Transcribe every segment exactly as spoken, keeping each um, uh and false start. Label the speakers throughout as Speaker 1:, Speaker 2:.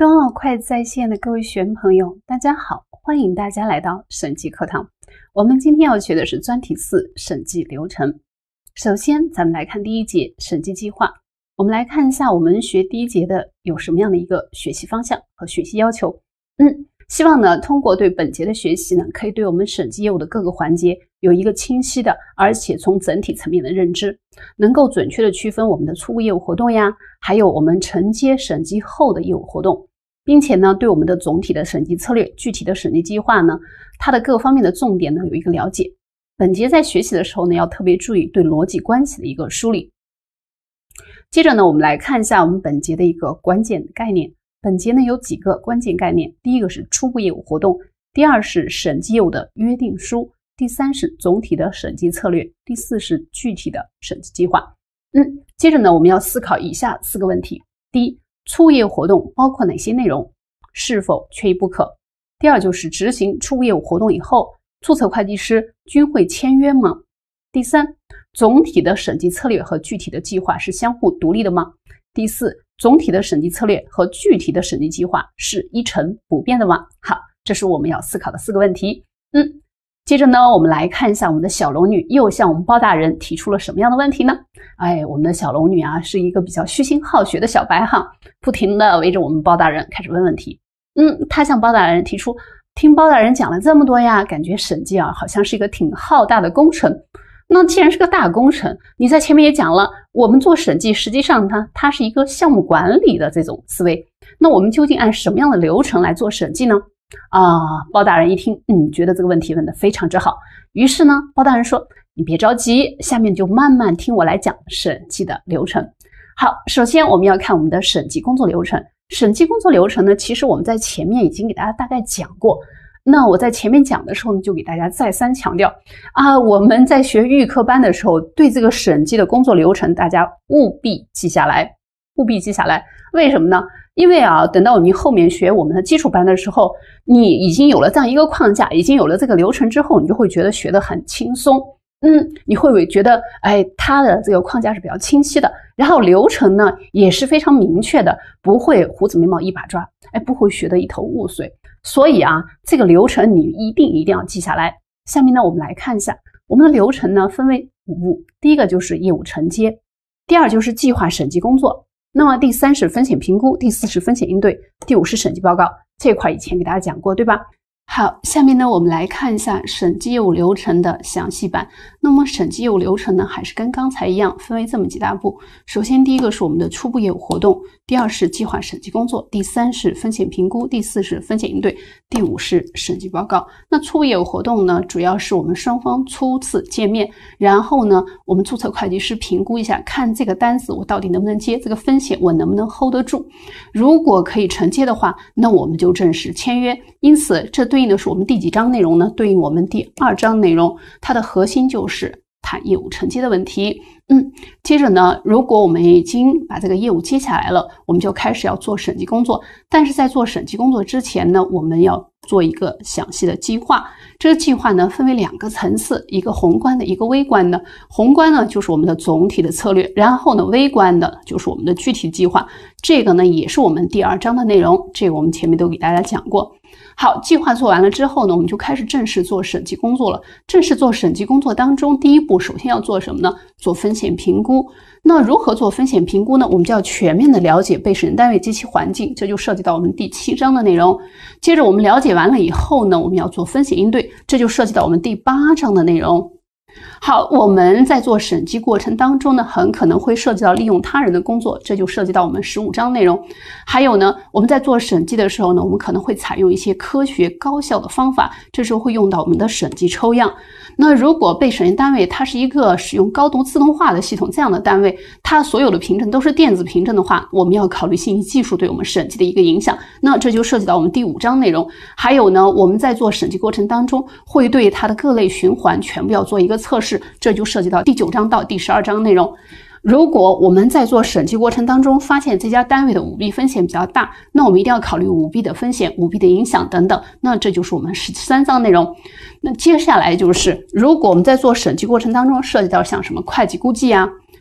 Speaker 1: 冬奥快在线的各位学员朋友，大家好，欢迎大家来到审计课堂。我们今天要学的是专题四审计流程。首先，咱们来看第一节审计计划。我们来看一下我们学第一节的有什么样的一个学习方向和学习要求。嗯，希望呢，通过对本节的学习呢，可以对我们审计业务的各个环节有一个清晰的，而且从整体层面的认知，能够准确的区分我们的初步业务活动呀，还有我们承接审计后的业务活动。并且呢，对我们的总体的审计策略、具体的审计计划呢，它的各方面的重点呢有一个了解。本节在学习的时候呢，要特别注意对逻辑关系的一个梳理。接着呢，我们来看一下我们本节的一个关键概念。本节呢有几个关键概念，第一个是初步业务活动，第二是审计业务的约定书，第三是总体的审计策略，第四是具体的审计计划。嗯，接着呢，我们要思考以下四个问题。第一，初步业务活动包括哪些内容？是否缺一不可？第二就是执行初步业务活动以后，注册会计师均会签约吗？第三，总体的审计策略和具体的计划是相互独立的吗？第四，总体的审计策略和具体的审计计划是一成不变的吗？好，这是我们要思考的四个问题。嗯，接着呢，我们来看一下我们的小龙女又向我们包大人提出了什么样的问题呢？哎，我们的小龙女啊，是一个比较虚心好学的小白哈，不停的围着我们包大人开始问问题。嗯，她向包大人提出，听包大人讲了这么多呀，感觉审计啊好像是一个挺浩大的工程。那既然是个大工程，你在前面也讲了，我们做审计实际上它它是一个项目管理的这种思维。那我们究竟按什么样的流程来做审计呢？啊，包大人一听，嗯，觉得这个问题问得非常之好。于是呢，包大人说，你别着急，下面就慢慢听我来讲审计的流程。好，首先我们要看我们的审计工作流程。审计工作流程呢，其实我们在前面已经给大家大概讲过。那我在前面讲的时候呢，就给大家再三强调啊，我们在学预科班的时候，对这个审计的工作流程，大家务必记下来，务必记下来。为什么呢？因为啊，等到你后面学我们的基础班的时候，你已经有了这样一个框架，已经有了这个流程之后，你就会觉得学得很轻松。嗯，你会觉得，哎，它的这个框架是比较清晰的，然后流程呢也是非常明确的，不会胡子眉毛一把抓，哎，不会学得一头雾水。所以啊，这个流程你一定一定要记下来。下面呢，我们来看一下我们的流程呢，分为五步。第一个就是业务承接，第二就是计划审计工作，那么第三是风险评估，第四是风险应对，第五是审计报告。这块以前给大家讲过，对吧？好，下面呢，我们来看一下审计业务流程的详细版。那么审计业务流程呢，还是跟刚才一样，分为这么几大步。首先，第一个是我们的初步业务活动，第二是计划审计工作，第三是风险评估，第四是风险应对，第五是审计报告。那初步业务活动呢，主要是我们双方初次见面，然后呢，我们注册会计师评估一下，看这个单子我到底能不能接，这个风险我能不能 hold 得住。如果可以承接的话，那我们就正式签约。因此，这对应的是我们第几章内容呢？对应我们第二章内容，它的核心就是谈业务承接的问题。嗯，接着呢，如果我们已经把这个业务接下来了，我们就开始要做审计工作。但是在做审计工作之前呢，我们要做一个详细的计划。这个计划呢，分为两个层次，一个宏观的，一个微观的。宏观呢，就是我们的总体的策略，然后呢，微观的就是我们的具体计划。这个呢，也是我们第二章的内容，这个我们前面都给大家讲过。好，计划做完了之后呢，我们就开始正式做审计工作了。正式做审计工作当中，第一步首先要做什么呢？做风险评估。那如何做风险评估呢？我们就要全面的了解被审单位及其环境，这就涉及到我们第七章的内容。接着我们了解完了以后呢，我们要做风险应对，这就涉及到我们第八章的内容。好，我们在做审计过程当中呢，很可能会涉及到利用他人的工作，这就涉及到我们十五章内容。还有呢，我们在做审计的时候呢，我们可能会采用一些科学高效的方法，这时候会用到我们的审计抽样。那如果被审计单位它是一个使用高度自动化的系统，这样的单位，它所有的凭证都是电子凭证的话，我们要考虑信息技术对我们审计的一个影响。那这就涉及到我们第五章内容。还有呢，我们在做审计过程当中，会对它的各类循环全部要做一个测试，这就涉及到第九章到第十二章内容。如果我们在做审计过程当中发现这家单位的舞弊风险比较大，那我们一定要考虑舞弊的风险、舞弊的影响等等，那这就是我们十三章内容。那接下来就是，如果我们在做审计过程当中涉及到像什么会计估计啊、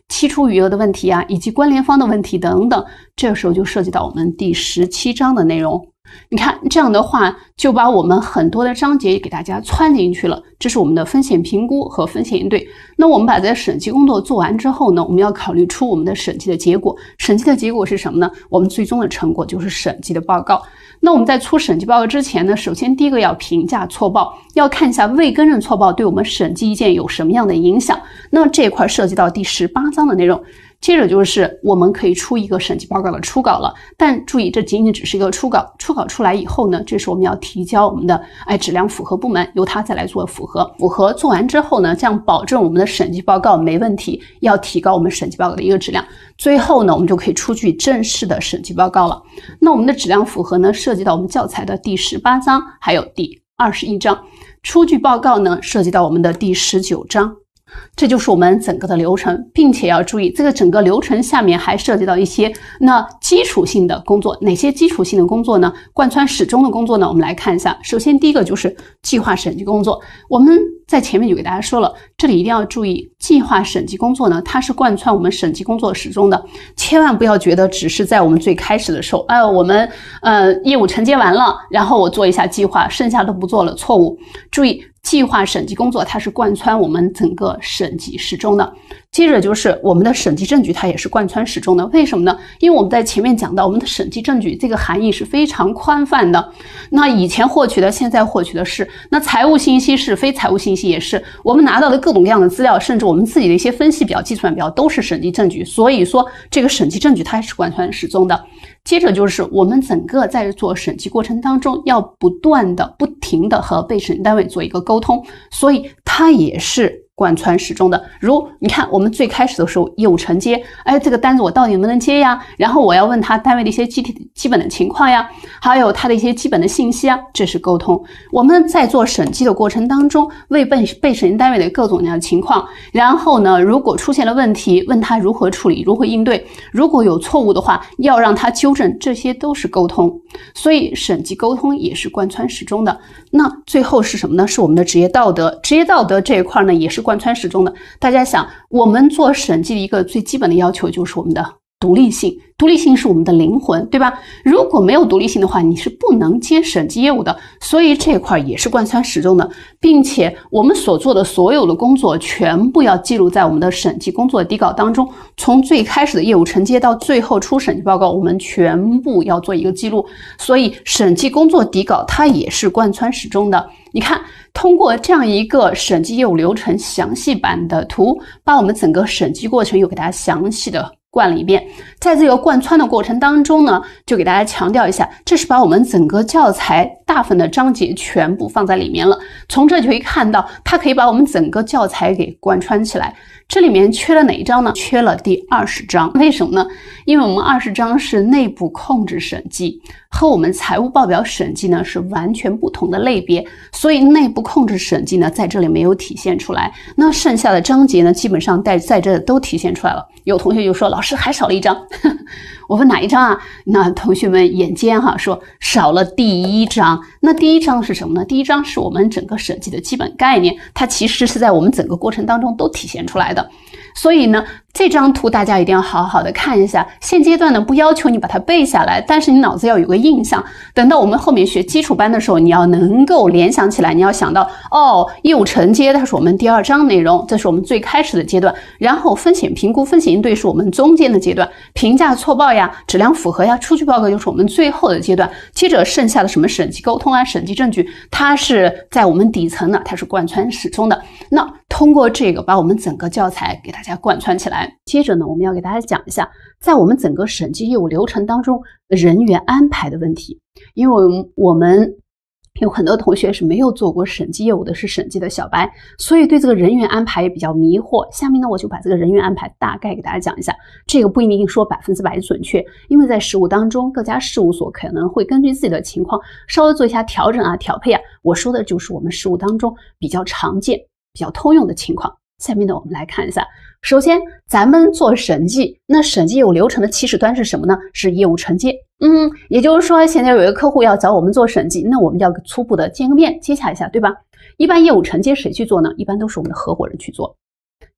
Speaker 1: 期初余额的问题啊，以及关联方的问题等等，这个时候就涉及到我们第十七章的内容。你看这样的话，就把我们很多的章节给大家穿进去了。这是我们的风险评估和风险应对。那我们把这审计工作做完之后呢，我们要考虑出我们的审计的结果。审计的结果是什么呢？我们最终的成果就是审计的报告。那我们在出审计报告之前呢，首先第一个要评价错报，要看一下未更正错报对我们审计意见有什么样的影响。那这一块涉及到第十八章的内容。接着就是我们可以出一个审计报告的初稿了，但注意这仅仅只是一个初稿，初稿出来以后呢，这是我们要提交我们的哎质量符合部门，由他再来做符合。符合做完之后呢，这样保证我们的审计报告没问题，要提高我们审计报告的一个质量。最后呢，我们就可以出具正式的审计报告了。那我们的质量符合呢，涉及到我们教材的第十八章，还有第二十一章。出具报告呢，涉及到我们的第十九章。这就是我们整个的流程，并且要注意这个整个流程下面还涉及到一些那基础性的工作。哪些基础性的工作呢？贯穿始终的工作呢，我们来看一下。首先第一个就是计划审计工作。我们在前面就给大家说了，这里一定要注意计划审计工作呢，它是贯穿我们审计工作始终的。千万不要觉得只是在我们最开始的时候，哎，我们呃业务承接完了，然后我做一下计划，剩下都不做了，错误。注意计划审计工作它是贯穿我们整个审计始终的。接着就是我们的审计证据，它也是贯穿始终的。为什么呢？因为我们在前面讲到，我们的审计证据这个含义是非常宽泛的。那以前获取的，现在获取的是，那财务信息是，非财务信息也是。我们拿到的各种各样的资料，甚至我们自己的一些分析表、计算表，都是审计证据。所以说，这个审计证据它也是贯穿始终的。接着就是我们整个在做审计过程当中，要不断的、不停的和被审计单位做一个沟通，所以它也是贯穿始终的。如你看我们最开始的时候业务承接，哎，这个单子我到底能不能接呀？然后我要问他单位的一些基体基本的情况呀，还有他的一些基本的信息啊，这是沟通。我们在做审计的过程当中，为被被审计单位的各种各样的情况，然后呢，如果出现了问题，问他如何处理，如何应对，如果有错误的话，要让他纠正，这些都是沟通。所以审计沟通也是贯穿始终的。那最后是什么呢？是我们的职业道德。职业道德这一块呢，也是贯穿始终的。大家想，我们做审计的一个最基本的要求就是我们的独立性。独立性是我们的灵魂，对吧？如果没有独立性的话，你是不能接审计业务的。所以这一块也是贯穿始终的，并且我们所做的所有的工作全部要记录在我们的审计工作底稿当中。从最开始的业务承接到最后出审计报告，我们全部要做一个记录。所以审计工作底稿它也是贯穿始终的。你看，通过这样一个审计业务流程详细版的图，把我们整个审计过程又给大家详细的贯了一遍。在这个贯穿的过程当中呢，就给大家强调一下，这是把我们整个教材大部分的章节全部放在里面了。从这就可以看到，它可以把我们整个教材给贯穿起来。这里面缺了哪一章呢？缺了第二十章。为什么呢？因为我们二十章是内部控制审计，和我们财务报表审计呢是完全不同的类别，所以内部控制审计呢在这里没有体现出来。那剩下的章节呢，基本上在在这都体现出来了。有同学就说，老师还少了一章。我问哪一章啊？那同学们眼尖哈，说少了第一章。那第一章是什么呢？第一章是我们整个审计的基本概念，它其实是在我们整个过程当中都体现出来的。所以呢，这张图大家一定要好好的看一下。现阶段呢，不要求你把它背下来，但是你脑子要有个印象。等到我们后面学基础班的时候，你要能够联想起来，你要想到，哦，业务承接它是我们第二章内容，这是我们最开始的阶段。然后风险评估、风险应对是我们中间的阶段，评价错报呀、质量符合呀、出具报告就是我们最后的阶段。接着剩下的什么审计沟通啊、审计证据，它是在我们底层的，它是贯穿始终的。那通过这个把我们整个教材给大家贯穿起来。接着呢，我们要给大家讲一下，在我们整个审计业务流程当中人员安排的问题。因为我们有很多同学是没有做过审计业务的，是审计的小白，所以对这个人员安排也比较迷惑。下面呢，我就把这个人员安排大概给大家讲一下。这个不一定说百分之百准确，因为在实务当中，各家事务所可能会根据自己的情况稍微做一下调整啊、调配啊。我说的就是我们实务当中比较常见、比较通用的情况。下面呢，我们来看一下。首先，咱们做审计，那审计业务流程的起始端是什么呢？是业务承接。嗯，也就是说，现在有一个客户要找我们做审计，那我们要初步的见个面，接洽一下，对吧？一般业务承接谁去做呢？一般都是我们的合伙人去做。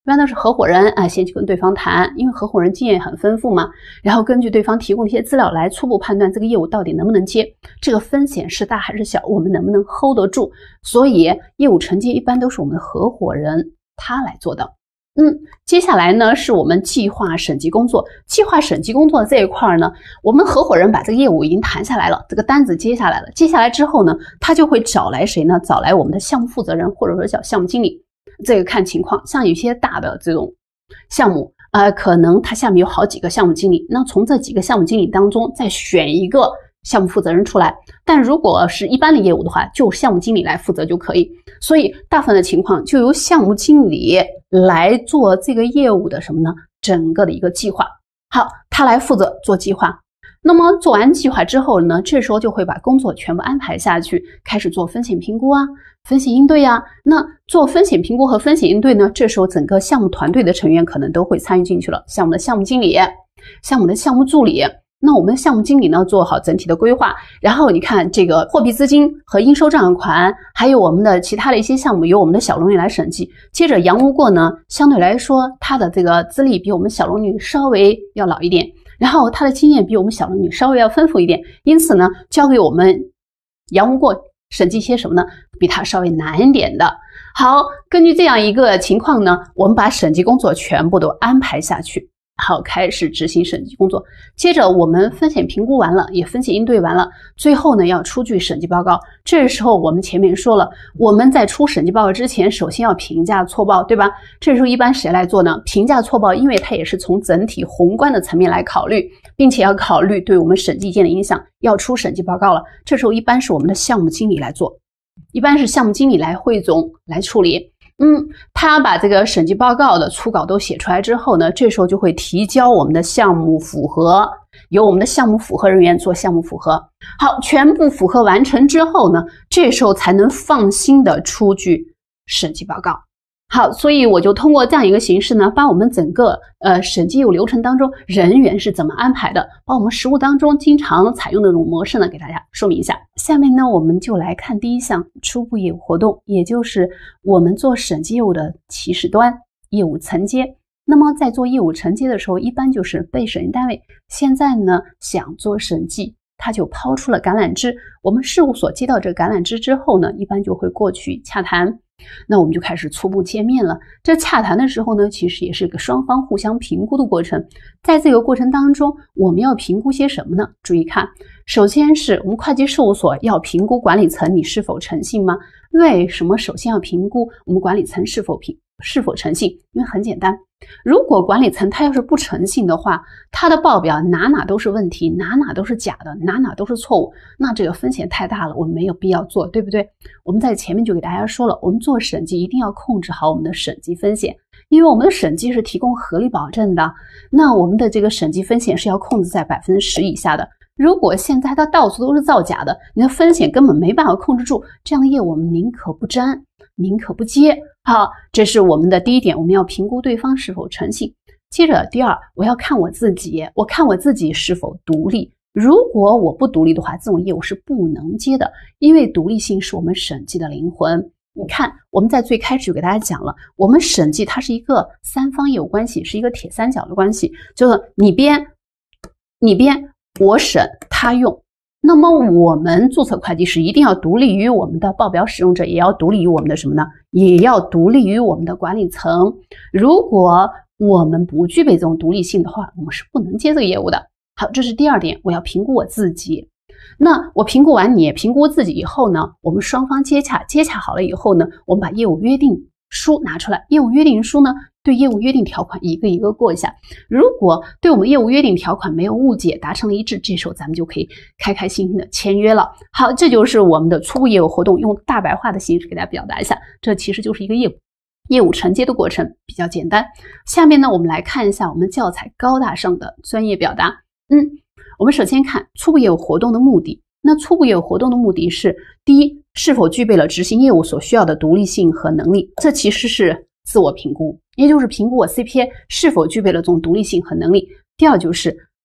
Speaker 1: 一般都是合伙人啊，先去跟对方谈，因为合伙人经验很丰富嘛，然后根据对方提供的一些资料来初步判断这个业务到底能不能接，这个风险是大还是小，我们能不能 hold 得住。所以业务承接一般都是我们的合伙人他来做的。嗯，接下来呢是我们计划审计工作。计划审计工作这一块呢，我们合伙人把这个业务已经谈下来了，这个单子接下来了。接下来之后呢，他就会找来谁呢？找来我们的项目负责人，或者说叫项目经理。这个看情况，像有些大的这种项目，呃，可能他下面有好几个项目经理，那从这几个项目经理当中再选一个项目负责人出来。但如果是一般的业务的话，就项目经理来负责就可以。所以大部分的情况就由项目经理来做这个业务的什么呢？整个的一个计划。好，他来负责做计划。那么做完计划之后呢，这时候就会把工作全部安排下去，开始做风险评估啊，风险应对啊。那做风险评估和风险应对呢，这时候整个项目团队的成员可能都会参与进去了，像我们的项目经理，像我们的项目助理。那我们的项目经理呢，做好整体的规划，然后你看这个货币资金和应收账款，还有我们的其他的一些项目由我们的小龙女来审计。接着杨无过呢，相对来说他的这个资历比我们小龙女稍微要老一点，然后他的经验比我们小龙女稍微要丰富一点，因此呢，交给我们杨无过审计些什么呢？比他稍微难一点的。好，根据这样一个情况呢，我们把审计工作全部都安排下去。好，开始执行审计工作。接着我们风险评估完了，也风险应对完了，最后呢要出具审计报告。这时候我们前面说了，我们在出审计报告之前，首先要评价错报，对吧？这时候一般谁来做呢？评价错报，因为它也是从整体宏观的层面来考虑，并且要考虑对我们审计意见的影响，要出审计报告了。这时候一般是我们的项目经理来做，一般是项目经理来汇总来处理。嗯，他把这个审计报告的初稿都写出来之后呢，这时候就会提交我们的项目复核，由我们的项目复核人员做项目复核。好，全部复核完成之后呢，这时候才能放心的出具审计报告。好，所以我就通过这样一个形式呢，把我们整个呃审计业务流程当中人员是怎么安排的，把我们实务当中经常采用的这种模式呢，给大家说明一下。下面呢，我们就来看第一项初步业务活动，也就是我们做审计业务的起始端业务承接。那么在做业务承接的时候，一般就是被审计单位现在呢想做审计，他就抛出了橄榄枝。我们事务所接到这个橄榄枝之后呢，一般就会过去洽谈。那我们就开始初步见面了。这洽谈的时候呢，其实也是个双方互相评估的过程。在这个过程当中，我们要评估些什么呢？注意看，首先是我们会计事务所要评估管理层你是否诚信吗？为什么首先要评估我们管理层是否评是否诚信？因为很简单，如果管理层他要是不诚信的话，他的报表哪哪都是问题，哪哪都是假的，哪哪都是错误，那这个风险太大了，我们没有必要做，对不对？我们在前面就给大家说了，我们做审计一定要控制好我们的审计风险，因为我们的审计是提供合理保证的，那我们的这个审计风险是要控制在 百分之十 以下的。如果现在它到处都是造假的，你的风险根本没办法控制住，这样的业务我们宁可不沾，宁可不接。好，这是我们的第一点，我们要评估对方是否诚信。接着第二，我要看我自己，我看我自己是否独立。如果我不独立的话，这种业务是不能接的，因为独立性是我们审计的灵魂。你看，我们在最开始就给大家讲了，我们审计它是一个三方业务关系，是一个铁三角的关系，就是你编，你编，我审，他用。那么我们注册会计师一定要独立于我们的报表使用者，也要独立于我们的什么呢？也要独立于我们的管理层。如果我们不具备这种独立性的话，我们是不能接这个业务的。好，这是第二点，我要评估我自己。那我评估完，你也评估自己以后呢，我们双方接洽，接洽好了以后呢，我们把业务约定书拿出来。业务约定书呢，对业务约定条款一个一个过一下。如果对我们业务约定条款没有误解，达成了一致，这时候咱们就可以开开心心的签约了。好，这就是我们的初步业务活动，用大白话的形式给大家表达一下，这其实就是一个业务业务承接的过程，比较简单。下面呢，我们来看一下我们教材高大上的专业表达。嗯，我们首先看初步业务活动的目的。那初步业务活动的目的是，第一，是否具备了执行业务所需要的独立性和能力，这其实是自我评估，也就是评估我 C P A 是否具备了这种独立性和能力。第二就是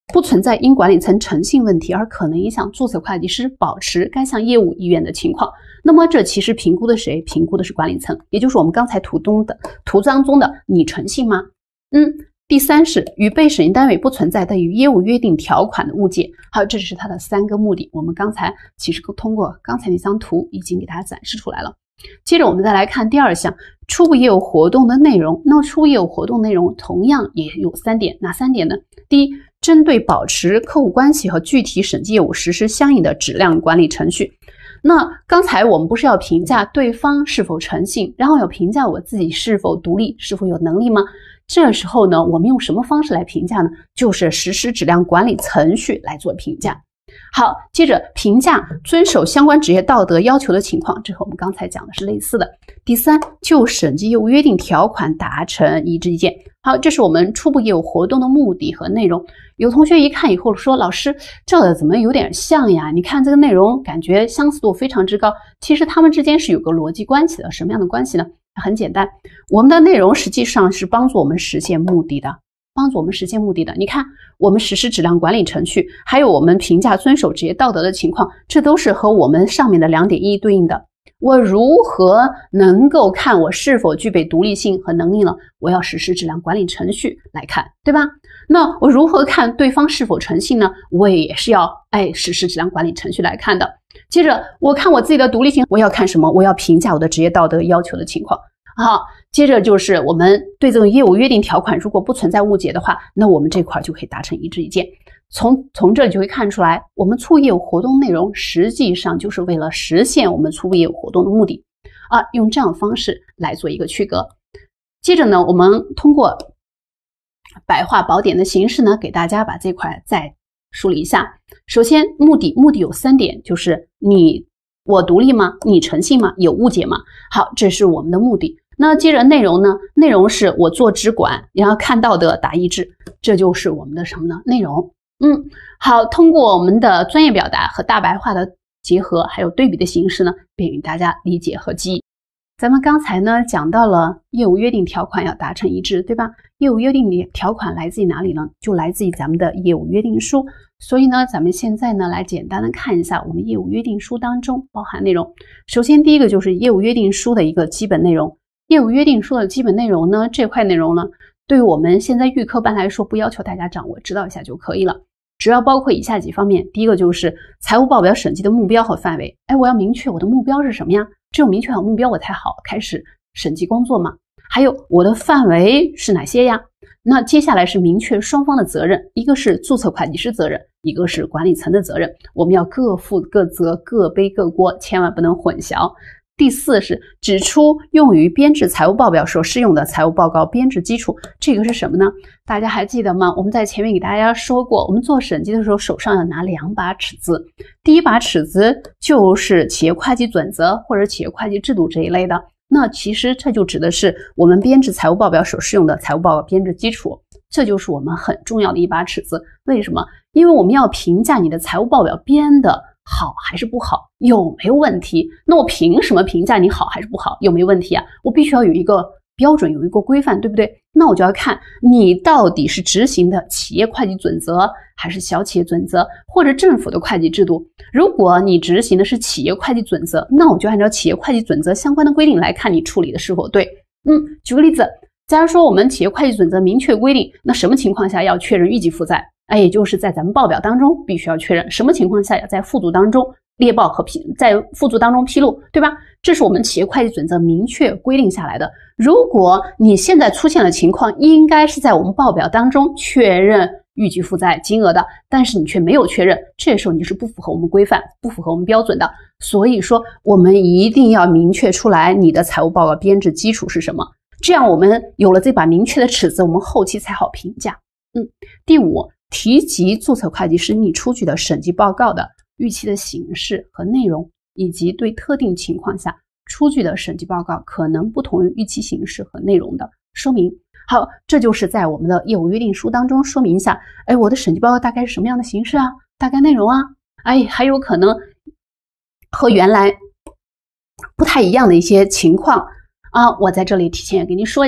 Speaker 1: 不存在因管理层诚信问题而可能影响注册会计师保持该项业务意愿的情况。那么这其实评估的谁？评估的是管理层，也就是我们刚才图中的图当中的你诚信吗？嗯。第三是与被审议单位不存在的与业务约定条款的误解，还有这是它的三个目的。我们刚才其实通过刚才那张图已经给大家展示出来了。接着我们再来看第二项，初步业务活动的内容。那么初步业务活动内容同样也有三点，哪三点呢？第一，针对保持客户关系和具体审计业务实施相应的质量管理程序。那刚才我们不是要评价对方是否诚信，然后要评价我自己是否独立，是否有能力吗？这时候呢，我们用什么方式来评价呢？就是实施质量管理程序来做评价。好，接着评价遵守相关职业道德要求的情况，这和我们刚才讲的是类似的。第三，就审计业务约定条款达成一致意见。好，这是我们初步业务活动的目的和内容。有同学一看以后说，老师，这怎么有点像呀？你看这个内容感觉相似度非常之高，其实它们之间是有个逻辑关系的。什么样的关系呢？很简单，我们的内容实际上是帮助我们实现目的的，帮助我们实现目的的。你看，我们实施质量管理程序，还有我们评价遵守职业道德的情况，这都是和我们上面的两点一一对应的。我如何能够看我是否具备独立性和能力呢？我要实施质量管理程序来看，对吧？那我如何看对方是否诚信呢？我也是要哎实施质量管理程序来看的。接着我看我自己的独立性，我要看什么？我要评价我的职业道德要求的情况。好，接着就是我们对这个业务约定条款如果不存在误解的话，那我们这块就可以达成一致意见。从从这里就会看出来，我们初步业务活动内容实际上就是为了实现我们初步业务活动的目的啊，用这样的方式来做一个区隔。接着呢，我们通过白话宝典的形式呢，给大家把这块再梳理一下。首先，目的目的有三点，就是你我独立吗？你诚信吗？有误解吗？好，这是我们的目的。那接着内容呢？内容是我做直管，然后看道德打一致，这就是我们的什么呢？内容。嗯，好，通过我们的专业表达和大白话的结合，还有对比的形式呢，便于大家理解和记忆。咱们刚才呢讲到了业务约定条款要达成一致，对吧？业务约定条款来自于哪里呢？就来自于咱们的业务约定书。所以呢，咱们现在呢来简单的看一下我们业务约定书当中包含内容。首先第一个就是业务约定书的一个基本内容。业务约定书的基本内容呢，这块内容呢，对于我们现在预科班来说，不要求大家掌握，知道一下就可以了。主要包括以下几方面。第一个就是财务报表审计的目标和范围。哎，我要明确我的目标是什么呀？只有明确好目标，我才好开始审计工作嘛。还有我的范围是哪些呀？那接下来是明确双方的责任，一个是注册会计师责任，一个是管理层的责任，我们要各负各责，各背各锅，千万不能混淆。第四是指出用于编制财务报表所适用的财务报告编制基础，这个是什么呢？大家还记得吗？我们在前面给大家说过，我们做审计的时候手上要拿两把尺子，第一把尺子就是企业会计准则或者企业会计制度这一类的，那其实这就指的是我们编制财务报表所适用的财务报告编制基础，这就是我们很重要的一把尺子。为什么？因为我们要评价你的财务报表编的好还是不好，有没有问题？那我凭什么评价你好还是不好，有没有问题啊？我必须要有一个标准，有一个规范，对不对？那我就要看你到底是执行的企业会计准则，还是小企业准则，或者政府的会计制度。如果你执行的是企业会计准则，那我就按照企业会计准则相关的规定来看你处理的是否对。嗯，举个例子，假如说我们企业会计准则明确规定，那什么情况下要确认预计负债？哎，也就是在咱们报表当中必须要确认，什么情况下要在附注当中列报和批在附注当中披露，对吧？这是我们企业会计准则明确规定下来的。如果你现在出现的情况应该是在我们报表当中确认预计负债金额的，但是你却没有确认，这时候你就是不符合我们规范，不符合我们标准的。所以说我们一定要明确出来你的财务报告编制基础是什么，这样我们有了这把明确的尺子，我们后期才好评价。嗯，第五，提及注册会计师拟出具的审计报告的预期的形式和内容，以及对特定情况下出具的审计报告可能不同于预期形式和内容的说明。好，这就是在我们的业务约定书当中说明一下，哎，我的审计报告大概是什么样的形式啊，大概内容啊，哎，还有可能和原来不太一样的一些情况啊，我在这里提前也给您说一下，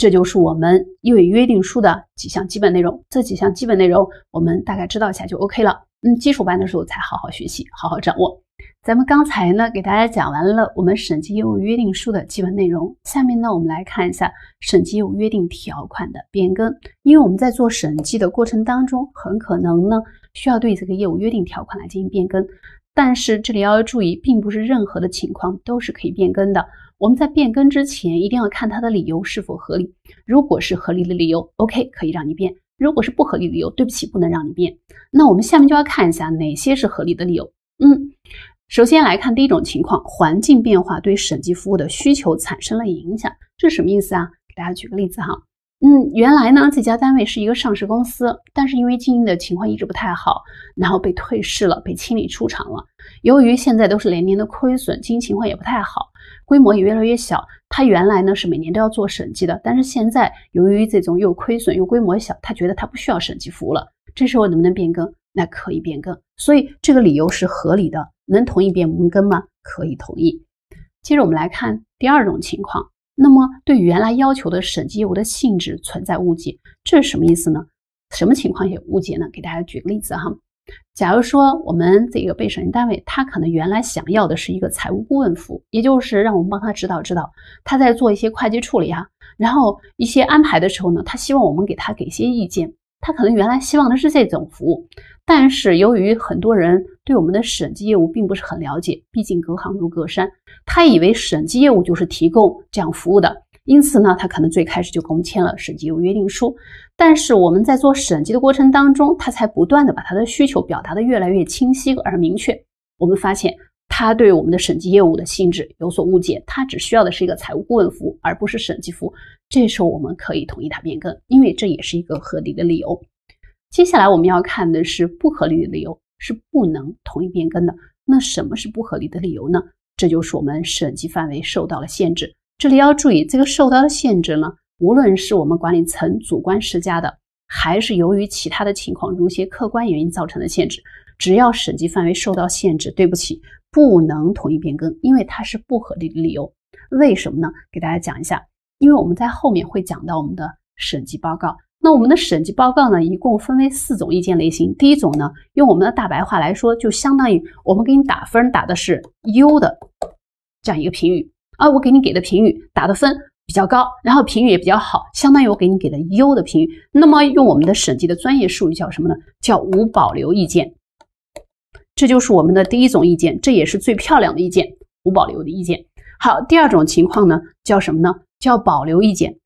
Speaker 1: 这就是我们业务约定书的几项基本内容。这几项基本内容我们大概知道一下就 OK 了。嗯，基础班的时候才好好学习，好好掌握。咱们刚才呢给大家讲完了我们审计业务约定书的基本内容，下面呢我们来看一下审计业务约定条款的变更。因为我们在做审计的过程当中，很可能呢需要对这个业务约定条款来进行变更，但是这里要注意，并不是任何的情况都是可以变更的。我们在变更之前一定要看它的理由是否合理，如果是合理的理由 OK 可以让你变，如果是不合理的理由，对不起不能让你变。那我们下面就要看一下哪些是合理的理由。嗯，首先来看第一种情况，环境变化对审计服务的需求产生了影响。这是什么意思啊？给大家举个例子哈。嗯，原来呢这家单位是一个上市公司，但是因为经营的情况一直不太好，然后被退市了，被清理出场了。由于现在都是连年的亏损，经营情况也不太好，规模也越来越小。他原来呢是每年都要做审计的，但是现在由于这种又亏损又规模小，他觉得他不需要审计服务了。这时候能不能变更？那可以变更，所以这个理由是合理的。能同意变更吗？可以同意。接着我们来看第二种情况，那么对原来要求的审计业务的性质存在误解，这是什么意思呢？什么情况有误解呢？给大家举个例子哈。假如说我们这个被审计单位，他可能原来想要的是一个财务顾问服务，也就是让我们帮他指导指导，他在做一些会计处理啊，然后一些安排的时候呢，他希望我们给他给一些意见，他可能原来希望的是这种服务。但是由于很多人对我们的审计业务并不是很了解，毕竟隔行如隔山，他以为审计业务就是提供这样服务的，因此呢他可能最开始就跟我们签了审计业务约定书。但是我们在做审计的过程当中，他才不断的把他的需求表达的越来越清晰而明确。我们发现他对我们的审计业务的性质有所误解，他只需要的是一个财务顾问服务，而不是审计服务。这时候我们可以同意他变更，因为这也是一个合理的理由。接下来我们要看的是不合理的理由，是不能同意变更的。那什么是不合理的理由呢？这就是我们审计范围受到了限制。这里要注意，这个受到的限制呢，无论是我们管理层主观施加的，还是由于其他的情况，如一些客观原因造成的限制，只要审计范围受到限制，对不起，不能同意变更，因为它是不合理的理由。为什么呢？给大家讲一下，因为我们在后面会讲到我们的审计报告。那我们的审计报告呢，一共分为四种意见类型。第一种呢，用我们的大白话来说，就相当于我们给你打分打的是优的这样一个评语啊，我给你给的评语打的分比较高，然后评语也比较好，相当于我给你给的优的评语。那么用我们的审计的专业术语叫什么呢？叫无保留意见。这就是我们的第一种意见，这也是最漂亮的意见，无保留的意见。好，第二种情况呢，叫什么呢？叫保留意见。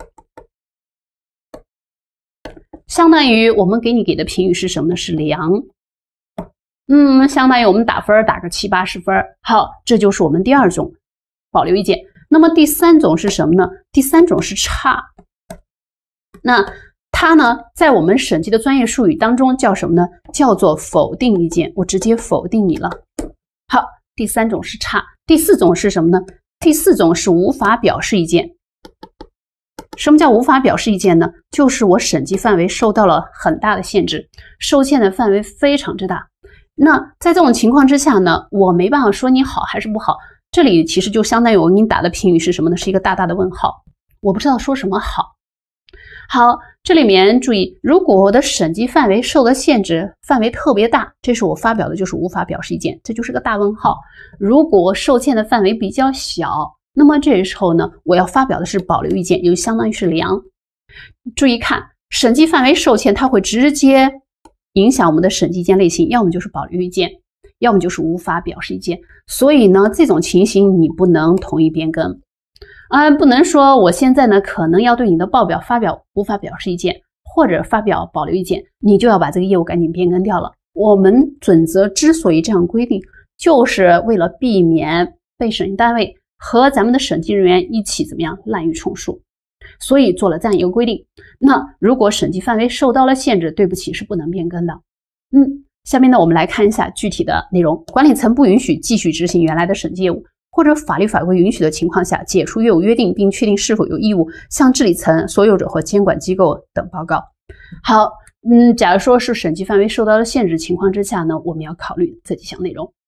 Speaker 1: 相当于我们给你给的评语是什么呢？是良。嗯，相当于我们打分打个七八十分。好，这就是我们第二种保留意见。那么第三种是什么呢？第三种是差。那它呢，在我们审计的专业术语当中叫什么呢？叫做否定意见，我直接否定你了。好，第三种是差。第四种是什么呢？第四种是无法表示意见。什么叫无法表示意见呢？就是我审计范围受到了很大的限制，受限的范围非常之大。那在这种情况之下呢，我没办法说你好还是不好。这里其实就相当于我给你打的评语是什么呢？是一个大大的问号，我不知道说什么好。好，这里面注意，如果我的审计范围受的限制范围特别大，这是我发表的就是无法表示意见，这就是个大问号。如果受限的范围比较小，那么这时候呢，我要发表的是保留意见，也就相当于是良。注意看，审计范围受限，它会直接影响我们的审计意见类型，要么就是保留意见，要么就是无法表示意见。所以呢，这种情形你不能同意变更。啊，不能说我现在呢可能要对你的报表发表无法表示意见，或者发表保留意见，你就要把这个业务赶紧变更掉了。我们准则之所以这样规定，就是为了避免被审计单位和咱们的审计人员一起怎么样滥竽充数，所以做了这样一个规定。那如果审计范围受到了限制，对不起，是不能变更的。嗯，下面呢我们来看一下具体的内容。管理层不允许继续执行原来的审计业务，或者法律法规允许的情况下，解除业务约定，并确定是否有义务向治理层、所有者或监管机构等报告。好，嗯，假如说是审计范围受到了限制情况之下呢，我们要考虑这几项内容。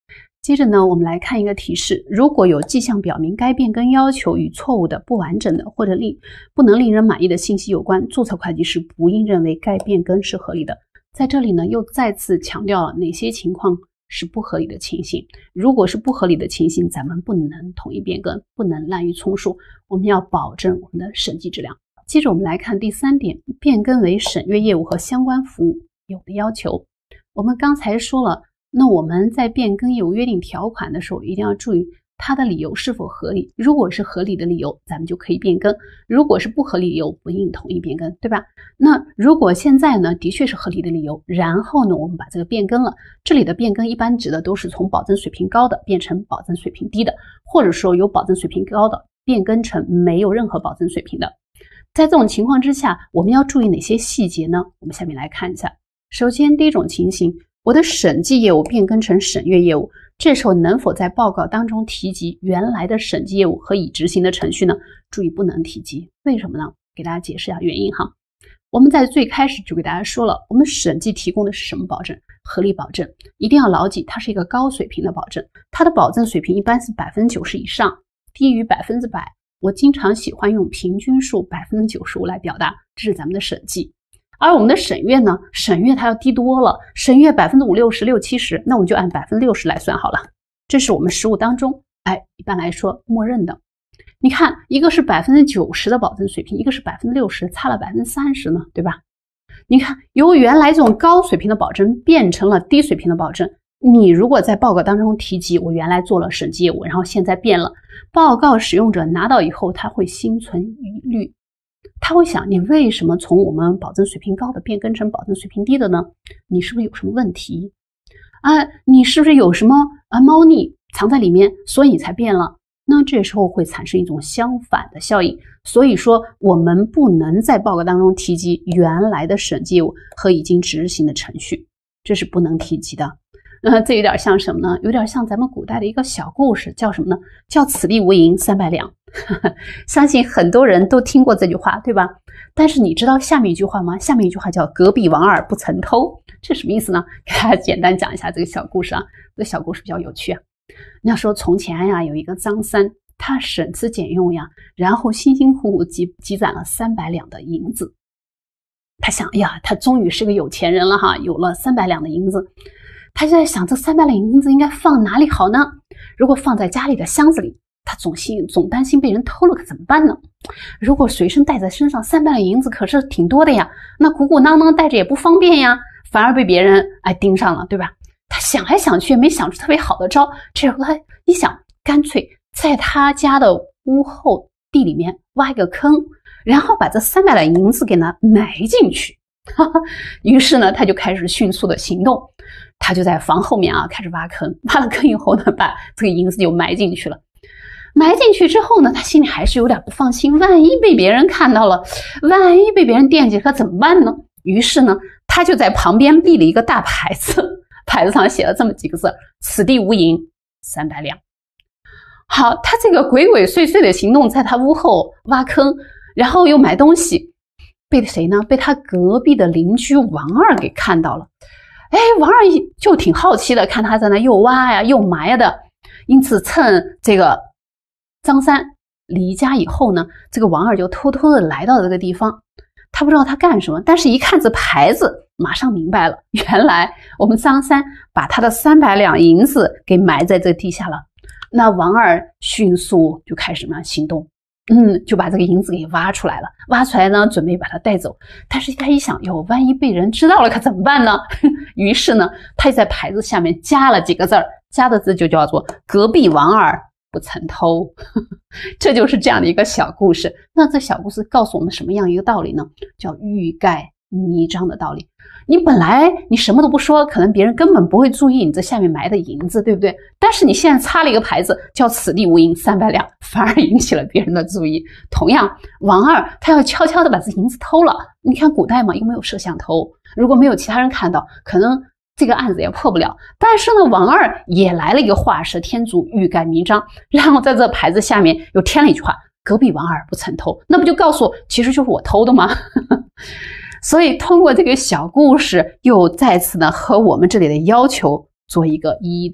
Speaker 1: 接着呢，我们来看一个提示，如果有迹象表明该变更要求与错误的、不完整的或者令不能令人满意的信息有关，注册会计师不应认为该变更是合理的。在这里呢，又再次强调了哪些情况是不合理的情形。如果是不合理的情形，咱们不能统一变更，不能滥竽充数，我们要保证我们的审计质量。接着我们来看第三点，变更为审阅业务和相关服务有的要求。我们刚才说了，那我们在变更业务约定条款的时候，一定要注意它的理由是否合理。如果是合理的理由，咱们就可以变更；如果是不合理理由，不应统一变更，对吧？那如果现在呢，的确是合理的理由，然后呢，我们把这个变更了。这里的变更一般指的都是从保证水平高的变成保证水平低的，或者说由保证水平高的变更成没有任何保证水平的。在这种情况之下，我们要注意哪些细节呢？我们下面来看一下。首先，第一种情形，我的审计业务变更成审阅业务，这时候能否在报告当中提及原来的审计业务和已执行的程序呢？注意不能提及，为什么呢？给大家解释一下原因哈。我们在最开始就给大家说了，我们审计提供的是什么保证？合理保证，一定要牢记，它是一个高水平的保证，它的保证水平一般是 百分之九十 以上，低于百分之百。我经常喜欢用平均数 百分之九十五 来表达，这是咱们的审计。而我们的审阅呢，审阅它要低多了，审阅 百分之五六十、六七十，那我们就按 百分之六十 来算好了。这是我们实务当中，哎，一般来说默认的。你看，一个是 百分之九十 的保证水平，一个是 百分之六十， 差了 百分之三十 呢，对吧？你看，由原来这种高水平的保证变成了低水平的保证，你如果在报告当中提及我原来做了审计业务，然后现在变了，报告使用者拿到以后，他会心存疑虑。他会想，你为什么从我们保证水平高的变更成保证水平低的呢？你是不是有什么问题啊？你是不是有什么啊猫腻藏在里面，所以你才变了？那这时候会产生一种相反的效应。所以说，我们不能在报告当中提及原来的审计业务和已经执行的程序，这是不能提及的。呃，这有点像什么呢？有点像咱们古代的一个小故事，叫什么呢？叫此地无银三百两。相信很多人都听过这句话，对吧？但是你知道下面一句话吗？下面一句话叫隔壁王二不曾偷，这什么意思呢？给大家简单讲一下这个小故事啊。这个小故事比较有趣啊。那说从前呀，有一个张三，他省吃俭用呀，然后辛辛苦苦积积攒了三百两的银子。他想，哎呀，他终于是个有钱人了哈，有了三百两的银子。他就在想，这三百两银子应该放哪里好呢？如果放在家里的箱子里，他总心总担心被人偷了，可怎么办呢？如果随身带在身上，三百两银子可是挺多的呀，那鼓鼓囊囊带着也不方便呀，反而被别人哎盯上了，对吧？他想来想去，也没想出特别好的招。这时候他一想，干脆在他家的屋后地里面挖一个坑，然后把这三百两银子给它埋进去。于是呢，他就开始迅速的行动。他就在房后面啊开始挖坑，挖了坑以后呢，把这个银子就埋进去了。埋进去之后呢，他心里还是有点不放心，万一被别人看到了，万一被别人惦记可怎么办呢？于是呢，他就在旁边立了一个大牌子，牌子上写了这么几个字：此地无银三百两。好，他这个鬼鬼祟祟的行动，在他屋后挖坑，然后又买东西，被谁呢？被他隔壁的邻居王二给看到了。哎，王二就挺好奇的，看他在那又挖呀又埋的，因此趁这个张三离家以后呢，这个王二就偷偷的来到这个地方。他不知道他干什么，但是一看这牌子，马上明白了，原来我们张三把他的三百两银子给埋在这地下了。那王二迅速就开始什么行动？嗯，就把这个银子给挖出来了，挖出来呢，准备把它带走。但是他一想，哟，万一被人知道了可怎么办呢？于是呢，他在牌子下面加了几个字儿，加的字就叫做隔壁王二不曾偷。这就是这样的一个小故事。那这小故事告诉我们什么样一个道理呢？叫欲盖弥彰的道理。你本来你什么都不说，可能别人根本不会注意你这下面埋的银子，对不对？但是你现在插了一个牌子叫此地无银三百两，反而引起了别人的注意。同样，王二他要悄悄的把这银子偷了。你看古代嘛，又没有摄像头，如果没有其他人看到，可能这个案子也破不了。但是呢，王二也来了一个画蛇添足，欲盖弥彰，然后在这牌子下面又添了一句话：隔壁王二不曾偷。那不就告诉我，其实就是我偷的吗？所以通过这个小故事，又再次呢和我们这里的要求做一个一一的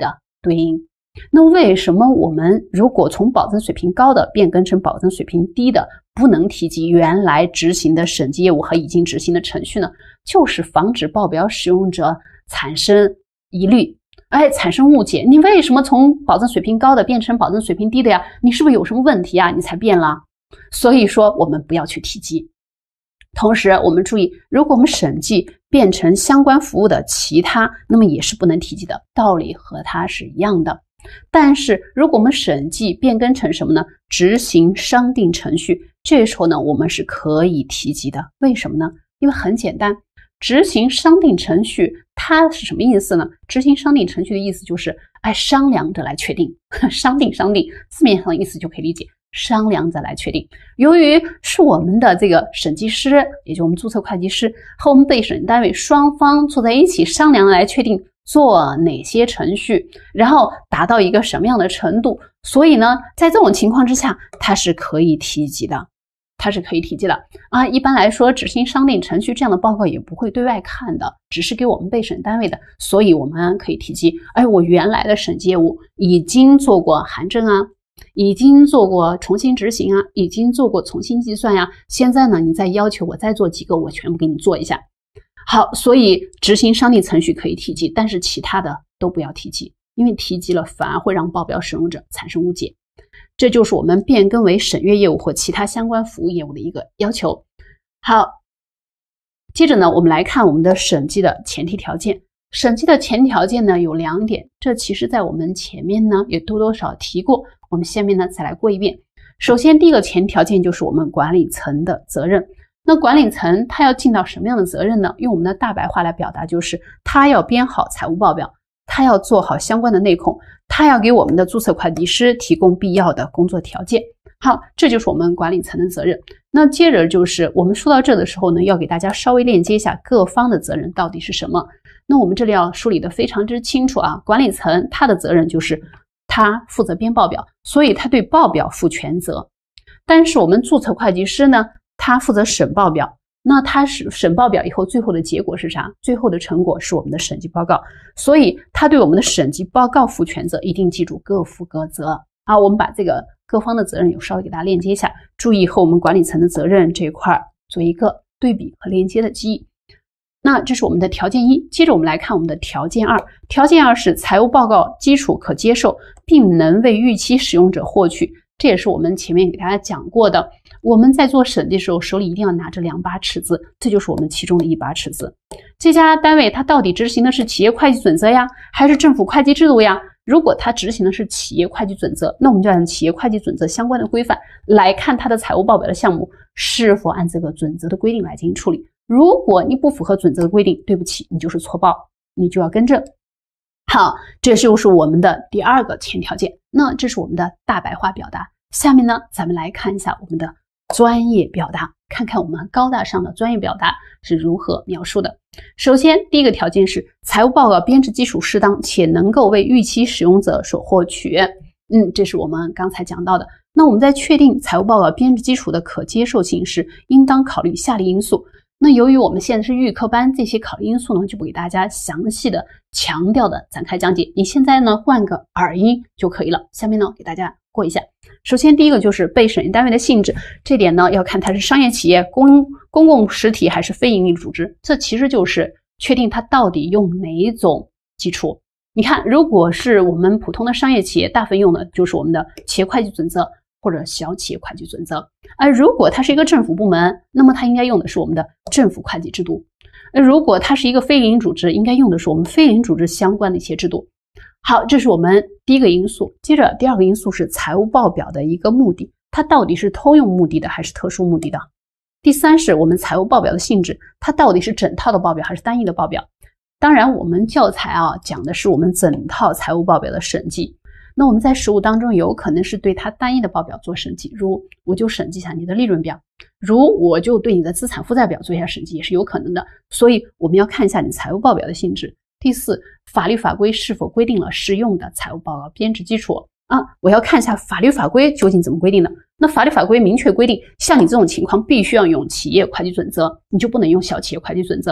Speaker 1: 对应。那为什么我们如果从保证水平高的变更成保证水平低的，不能提及原来执行的审计业务和已经执行的程序呢？就是防止报表使用者产生疑虑，哎，产生误解。你为什么从保证水平高的变成保证水平低的呀？你是不是有什么问题啊？你才变了？所以说我们不要去提及。同时我们注意，如果我们审计变成相关服务的其他，那么也是不能提及的，道理和它是一样的。但是如果我们审计变更成什么呢？执行商定程序，这时候呢我们是可以提及的。为什么呢？因为很简单，执行商定程序它是什么意思呢？执行商定程序的意思就是哎，商量着来确定，商定商定字面上的意思就可以理解，商量着来确定。由于是我们的这个审计师，也就是我们注册会计师和我们被审单位双方坐在一起商量来确定做哪些程序，然后达到一个什么样的程度，所以呢在这种情况之下它是可以提及的，它是可以提及的啊。一般来说执行商定程序这样的报告也不会对外看的，只是给我们被审单位的，所以我们可以提及，哎，我原来的审计业务已经做过函证啊，已经做过重新执行啊，已经做过重新计算呀、啊，现在呢你再要求我再做几个，我全部给你做一下。好，所以执行商定程序可以提及，但是其他的都不要提及，因为提及了反而会让报表使用者产生误解。这就是我们变更为审阅业务或其他相关服务业务的一个要求。好，接着呢我们来看我们的审计的前提条件。审计的前提条件呢有两点，这其实在我们前面呢也多多少提过，我们下面呢再来过一遍。首先第一个前提条件就是我们管理层的责任。那管理层他要尽到什么样的责任呢？用我们的大白话来表达，就是他要编好财务报表，他要做好相关的内控，他要给我们的注册会计师提供必要的工作条件。好，这就是我们管理层的责任。那接着就是我们说到这的时候呢，要给大家稍微链接一下各方的责任到底是什么。那我们这里要梳理的非常之清楚啊，管理层他的责任就是他负责编报表，所以他对报表负全责。但是我们注册会计师呢，他负责审报表，那他是审报表以后最后的结果是啥？最后的成果是我们的审计报告，所以他对我们的审计报告负全责，一定记住各负各责啊。我们把这个各方的责任有稍微给大家链接一下，注意和我们管理层的责任这一块做一个对比和链接的记忆。那这是我们的条件一，接着我们来看我们的条件二。条件二是财务报告基础可接受，并能为预期使用者获取。这也是我们前面给大家讲过的，我们在做审计的时候手里一定要拿着两把尺子，这就是我们其中的一把尺子。这家单位它到底执行的是企业会计准则呀，还是政府会计制度呀？如果它执行的是企业会计准则，那我们就按企业会计准则相关的规范来看它的财务报表的项目是否按这个准则的规定来进行处理。如果你不符合准则的规定，对不起，你就是错报，你就要更正。好，这就是我们的第二个前条件。那这是我们的大白话表达。下面呢，咱们来看一下我们的专业表达，看看我们高大上的专业表达是如何描述的。首先，第一个条件是财务报告编制基础适当，且能够为预期使用者所获取。嗯，这是我们刚才讲到的。那我们在确定财务报告编制基础的可接受性时，应当考虑下列因素。那由于我们现在是预科班，这些考虑因素呢就不给大家详细的强调的展开讲解，你现在呢灌个耳音就可以了。下面呢给大家过一下。首先第一个就是被审议单位的性质，这点呢要看它是商业企业、公公共实体还是非营利组织，这其实就是确定它到底用哪种基础。你看，如果是我们普通的商业企业，大部分用的就是我们的企业会计准则或者小企业会计准则，而如果它是一个政府部门，那么它应该用的是我们的政府会计制度。而如果它是一个非营利组织，应该用的是我们非营利组织相关的一些制度。好，这是我们第一个因素。接着第二个因素是财务报表的一个目的，它到底是通用目的的还是特殊目的的。第三是我们财务报表的性质，它到底是整套的报表还是单一的报表。当然我们教材啊讲的是我们整套财务报表的审计，那我们在实务当中有可能是对它单一的报表做审计，如我就审计一下你的利润表，如我就对你的资产负债表做一下审计，也是有可能的。所以我们要看一下你财务报表的性质。第四，法律法规是否规定了适用的财务报告编制基础啊？我要看一下法律法规究竟怎么规定的。那法律法规明确规定，像你这种情况必须要用企业会计准则，你就不能用小企业会计准则。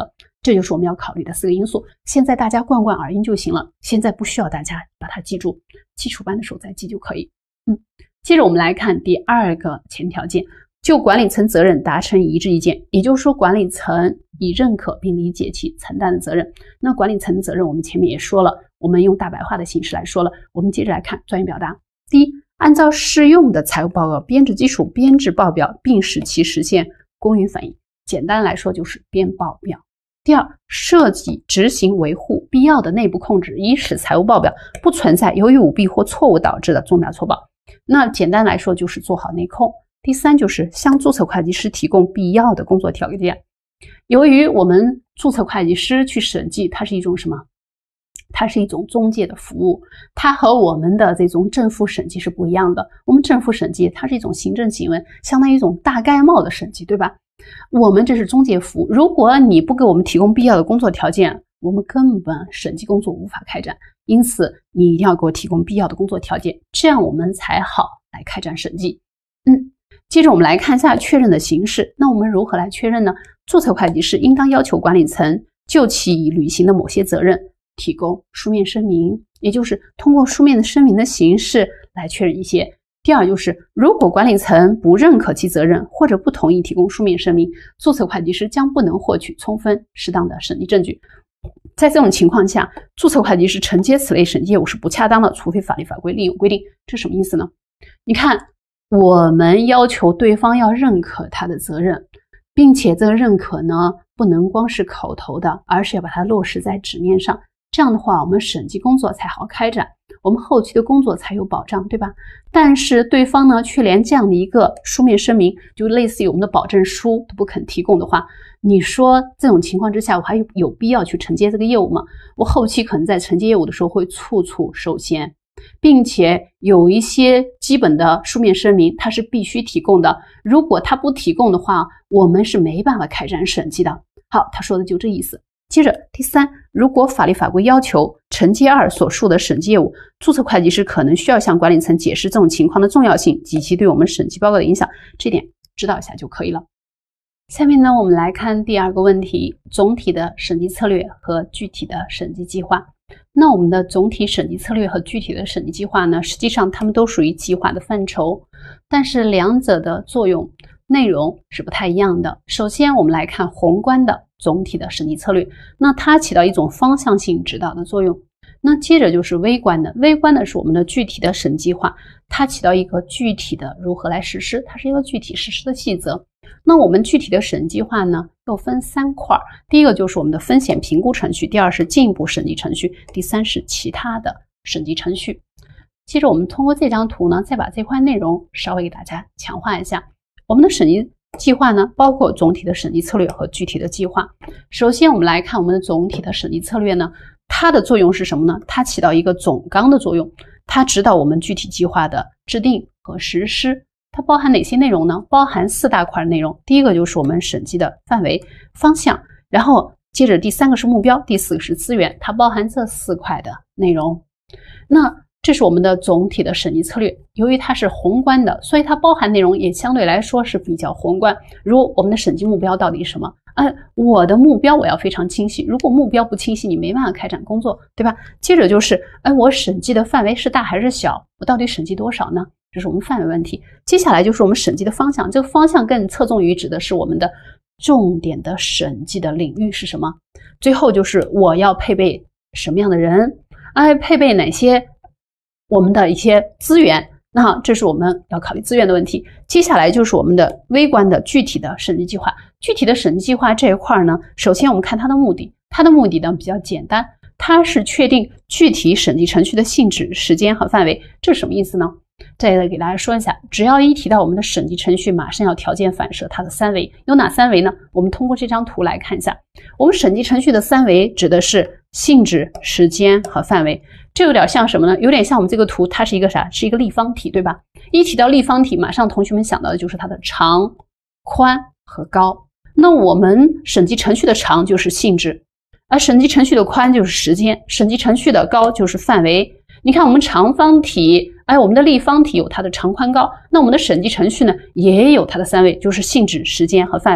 Speaker 1: 这就是我们要考虑的四个因素。现在大家贯贯耳音就行了，现在不需要大家把它记住，基础班的时候再记就可以。嗯，接着我们来看第二个前条件，就管理层责任达成一致意见，也就是说管理层已认可并理解其承担的责任。那管理层责任我们前面也说了，我们用大白话的形式来说了。我们接着来看专业表达。第一，按照适用的财务报告编制基础编制报表，并使其实现公允反映。简单来说就是编报表。第二，设计、执行、维护必要的内部控制，以使财务报表不存在由于舞弊或错误导致的重大错报。那简单来说就是做好内控。第三，就是向注册会计师提供必要的工作条件。由于我们注册会计师去审计，它是一种什么？它是一种中介的服务，它和我们的这种正负审计是不一样的。我们正负审计它是一种行政行为，相当于一种大概貌的审计，对吧？我们这是中介服务，如果你不给我们提供必要的工作条件，我们根本审计工作无法开展。因此你一定要给我提供必要的工作条件，这样我们才好来开展审计。嗯，接着我们来看一下确认的形式。那我们如何来确认呢？注册会计师应当要求管理层就其已履行的某些责任提供书面声明，也就是通过书面的声明的形式来确认一些。第二，就是如果管理层不认可其责任或者不同意提供书面声明，注册会计师将不能获取充分适当的审计证据。在这种情况下，注册会计师承接此类审计业务是不恰当的，除非法律法规另有规定。这什么意思呢？你看，我们要求对方要认可他的责任，并且这个认可呢，不能光是口头的，而是要把它落实在纸面上。这样的话，我们审计工作才好开展，我们后期的工作才有保障，对吧？但是对方呢，却连这样的一个书面声明，就类似于我们的保证书都不肯提供的话，你说这种情况之下，我还有有必要去承接这个业务吗？我后期可能在承接业务的时候会处处受限，并且有一些基本的书面声明它是必须提供的，如果他不提供的话，我们是没办法开展审计的。好，他说的就这意思。接着第三，如果法律法规要求承接二所述的审计业务，注册会计师可能需要向管理层解释这种情况的重要性及其对我们审计报告的影响，这点知道一下就可以了。下面呢，我们来看第二个问题，总体的审计策略和具体的审计计划。那我们的总体审计策略和具体的审计计划呢，实际上它们都属于计划的范畴，但是两者的作用内容是不太一样的。首先我们来看宏观的总体的审计策略，那它起到一种方向性指导的作用。那接着就是微观的，微观的是我们的具体的审计划，它起到一个具体的如何来实施，它是一个具体实施的细则。那我们具体的审计划呢，又分三块，第一个就是我们的风险评估程序，第二是进一步审计程序，第三是其他的审计程序。接着我们通过这张图呢，再把这块内容稍微给大家强化一下。我们的审计计划呢，包括总体的审计策略和具体的计划。首先我们来看我们的总体的审计策略呢，它的作用是什么呢？它起到一个总纲的作用，它指导我们具体计划的制定和实施。它包含哪些内容呢？包含四大块内容。第一个就是我们审计的范围方向，然后接着第三个是目标，第四个是资源，它包含这四块的内容。那这是我们的总体的审计策略，由于它是宏观的，所以它包含内容也相对来说是比较宏观。如我们的审计目标到底是什么？哎，我的目标我要非常清晰，如果目标不清晰，你没办法开展工作，对吧？接着就是，哎，我审计的范围是大还是小？我到底审计多少呢？这是我们范围问题。接下来就是我们审计的方向，这个方向更侧重于指的是我们的重点的审计的领域是什么？最后就是我要配备什么样的人？哎，配备哪些我们的一些资源，那这是我们要考虑资源的问题。接下来就是我们的微观的具体的审计计划。具体的审计计划这一块呢，首先我们看它的目的，它的目的呢比较简单，它是确定具体审计程序的性质、时间和范围。这是什么意思呢？再来给大家说一下，只要一提到我们的审计程序，马上要条件反射它的三维。有哪三维呢？我们通过这张图来看一下。我们审计程序的三维指的是性质、时间和范围。这有点像什么呢？有点像我们这个图，它是一个啥？是一个立方体，对吧？一提到立方体，马上同学们想到的就是它的长、宽和高。那我们审计程序的长就是性质，而审计程序的宽就是时间，审计程序的高就是范围。你看我们长方体，哎，我们的立方体有它的长宽高，那我们的审计程序呢，也有它的三维，就是性质、时间和范围。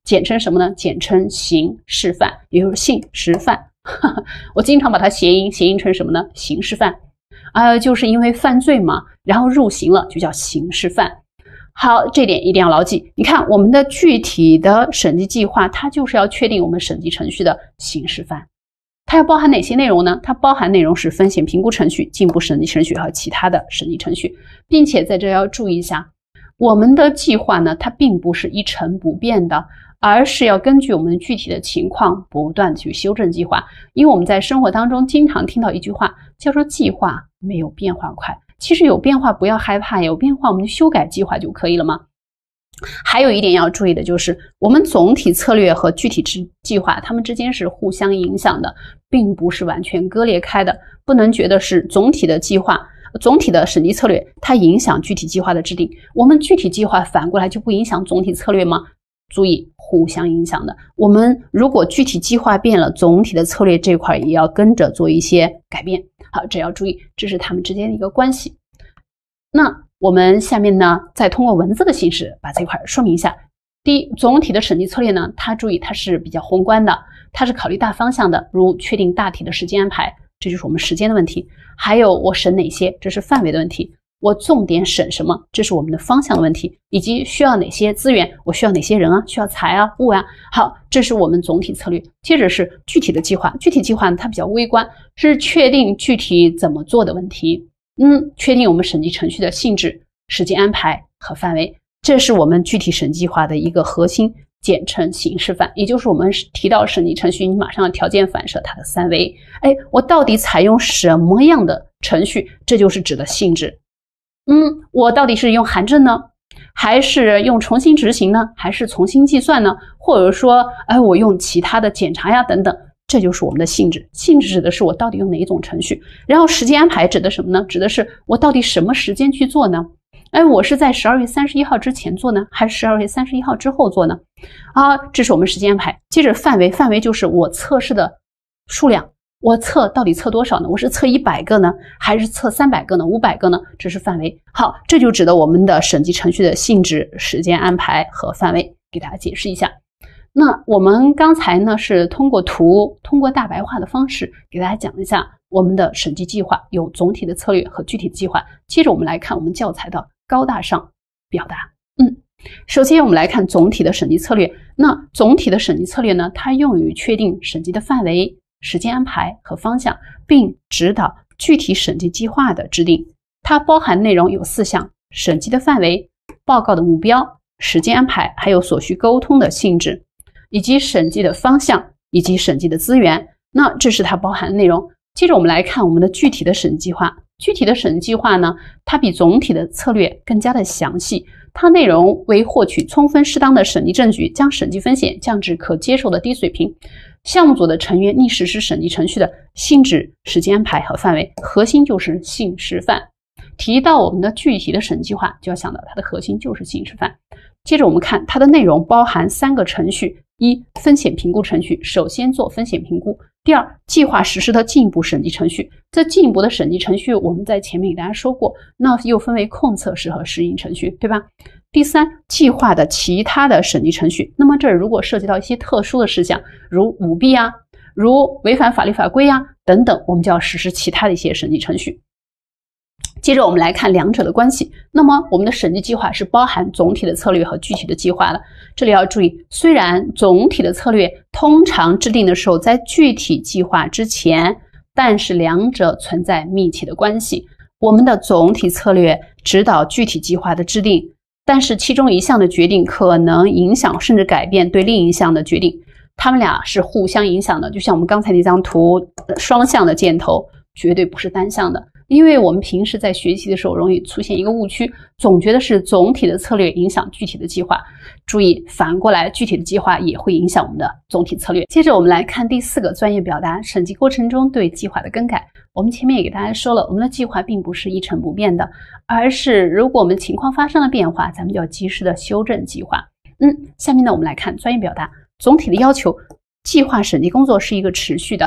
Speaker 1: 简称什么呢？简称刑事犯，也就是信实犯。我经常把它谐音，谐音成什么呢？刑事犯。呃，就是因为犯罪嘛，然后入刑了，就叫刑事犯。好，这点一定要牢记。你看，我们的具体的审计计划，它就是要确定我们审计程序的刑事犯。它要包含哪些内容呢？它包含内容是风险评估程序、进一步审计程序和其他的审计程序，并且在这要注意一下，我们的计划呢，它并不是一成不变的，而是要根据我们具体的情况不断去修正计划。因为我们在生活当中经常听到一句话，叫做计划没有变化快。其实有变化不要害怕，有变化我们就修改计划就可以了嘛。还有一点要注意的就是，我们总体策略和具体计划它们之间是互相影响的，并不是完全割裂开的。不能觉得是总体的计划总体的审计策略它影响具体计划的制定，我们具体计划反过来就不影响总体策略吗？注意，互相影响的。我们如果具体计划变了，总体的策略这块也要跟着做一些改变。好，这要注意，这是它们之间的一个关系。那我们下面呢，再通过文字的形式把这块说明一下。第一，总体的审计策略呢，它注意它是比较宏观的，它是考虑大方向的，如确定大体的时间安排，这就是我们时间的问题。还有我审哪些，这是范围的问题。我重点审什么，这是我们的方向的问题，以及需要哪些资源，我需要哪些人啊，需要财啊、物啊。好，这是我们总体策略。接着是具体的计划，具体计划呢，它比较微观，是确定具体怎么做的问题。嗯，确定我们审计程序的性质、时间安排和范围，这是我们具体审计计划的一个核心，简称刑事范，也就是我们提到审计程序，你马上要条件反射它的三维。哎，我到底采用什么样的程序？这就是指的性质。嗯，我到底是用函证呢，还是用重新执行呢，还是重新计算呢？或者说，哎，我用其他的检查呀等等。这就是我们的性质，性质指的是我到底用哪一种程序。然后时间安排指的什么呢？指的是我到底什么时间去做呢？哎，我是在十二月三十一号之前做呢，还是十二月三十一号之后做呢？啊，这是我们时间安排。接着范围，范围就是我测试的数量，我测到底测多少呢？我是测一百个呢，还是测三百个呢？五百个呢？这是范围。好，这就指的我们的审计程序的性质、时间安排和范围，给大家解释一下。那我们刚才呢是通过图，通过大白话的方式给大家讲一下我们的审计计划有总体的策略和具体的计划。接着我们来看我们教材的高大上表达。嗯，首先我们来看总体的审计策略。那总体的审计策略呢，它用于确定审计的范围、时间安排和方向，并指导具体审计计划的制定。它包含内容有四项：审计的范围、报告的目标、时间安排，还有所需沟通的性质，以及审计的方向以及审计的资源。那这是它包含的内容。接着我们来看我们的具体的审计计划。具体的审计计划呢，它比总体的策略更加的详细。它内容为获取充分适当的审计证据，将审计风险降至可接受的低水平。项目组的成员拟实施审计程序的性质、时间安排和范围，核心就是性实范。提到我们的具体的审计计划，就要想到它的核心就是性实范。接着我们看它的内容包含三个程序：一、风险评估程序，首先做风险评估；第二，计划实施的进一步审计程序。这进一步的审计程序我们在前面给大家说过，那又分为控测试和适应程序，对吧？第三，计划的其他的审计程序。那么这如果涉及到一些特殊的事项，如舞弊啊，如违反法律法规啊等等，我们就要实施其他的一些审计程序。接着我们来看两者的关系。那么我们的审计计划是包含总体的策略和具体的计划的。这里要注意，虽然总体的策略通常制定的时候在具体计划之前，但是两者存在密切的关系。我们的总体策略指导具体计划的制定，但是其中一项的决定可能影响甚至改变对另一项的决定，它们俩是互相影响的。就像我们刚才那张图，双向的箭头绝对不是单向的。因为我们平时在学习的时候容易出现一个误区，总觉得是总体的策略影响具体的计划。注意，反过来具体的计划也会影响我们的总体策略。接着我们来看第四个专业表达，审计过程中对计划的更改。我们前面也给大家说了，我们的计划并不是一成不变的，而是如果我们情况发生了变化，咱们就要及时的修正计划。嗯，下面呢我们来看专业表达。总体的要求，计划审计工作是一个持续的，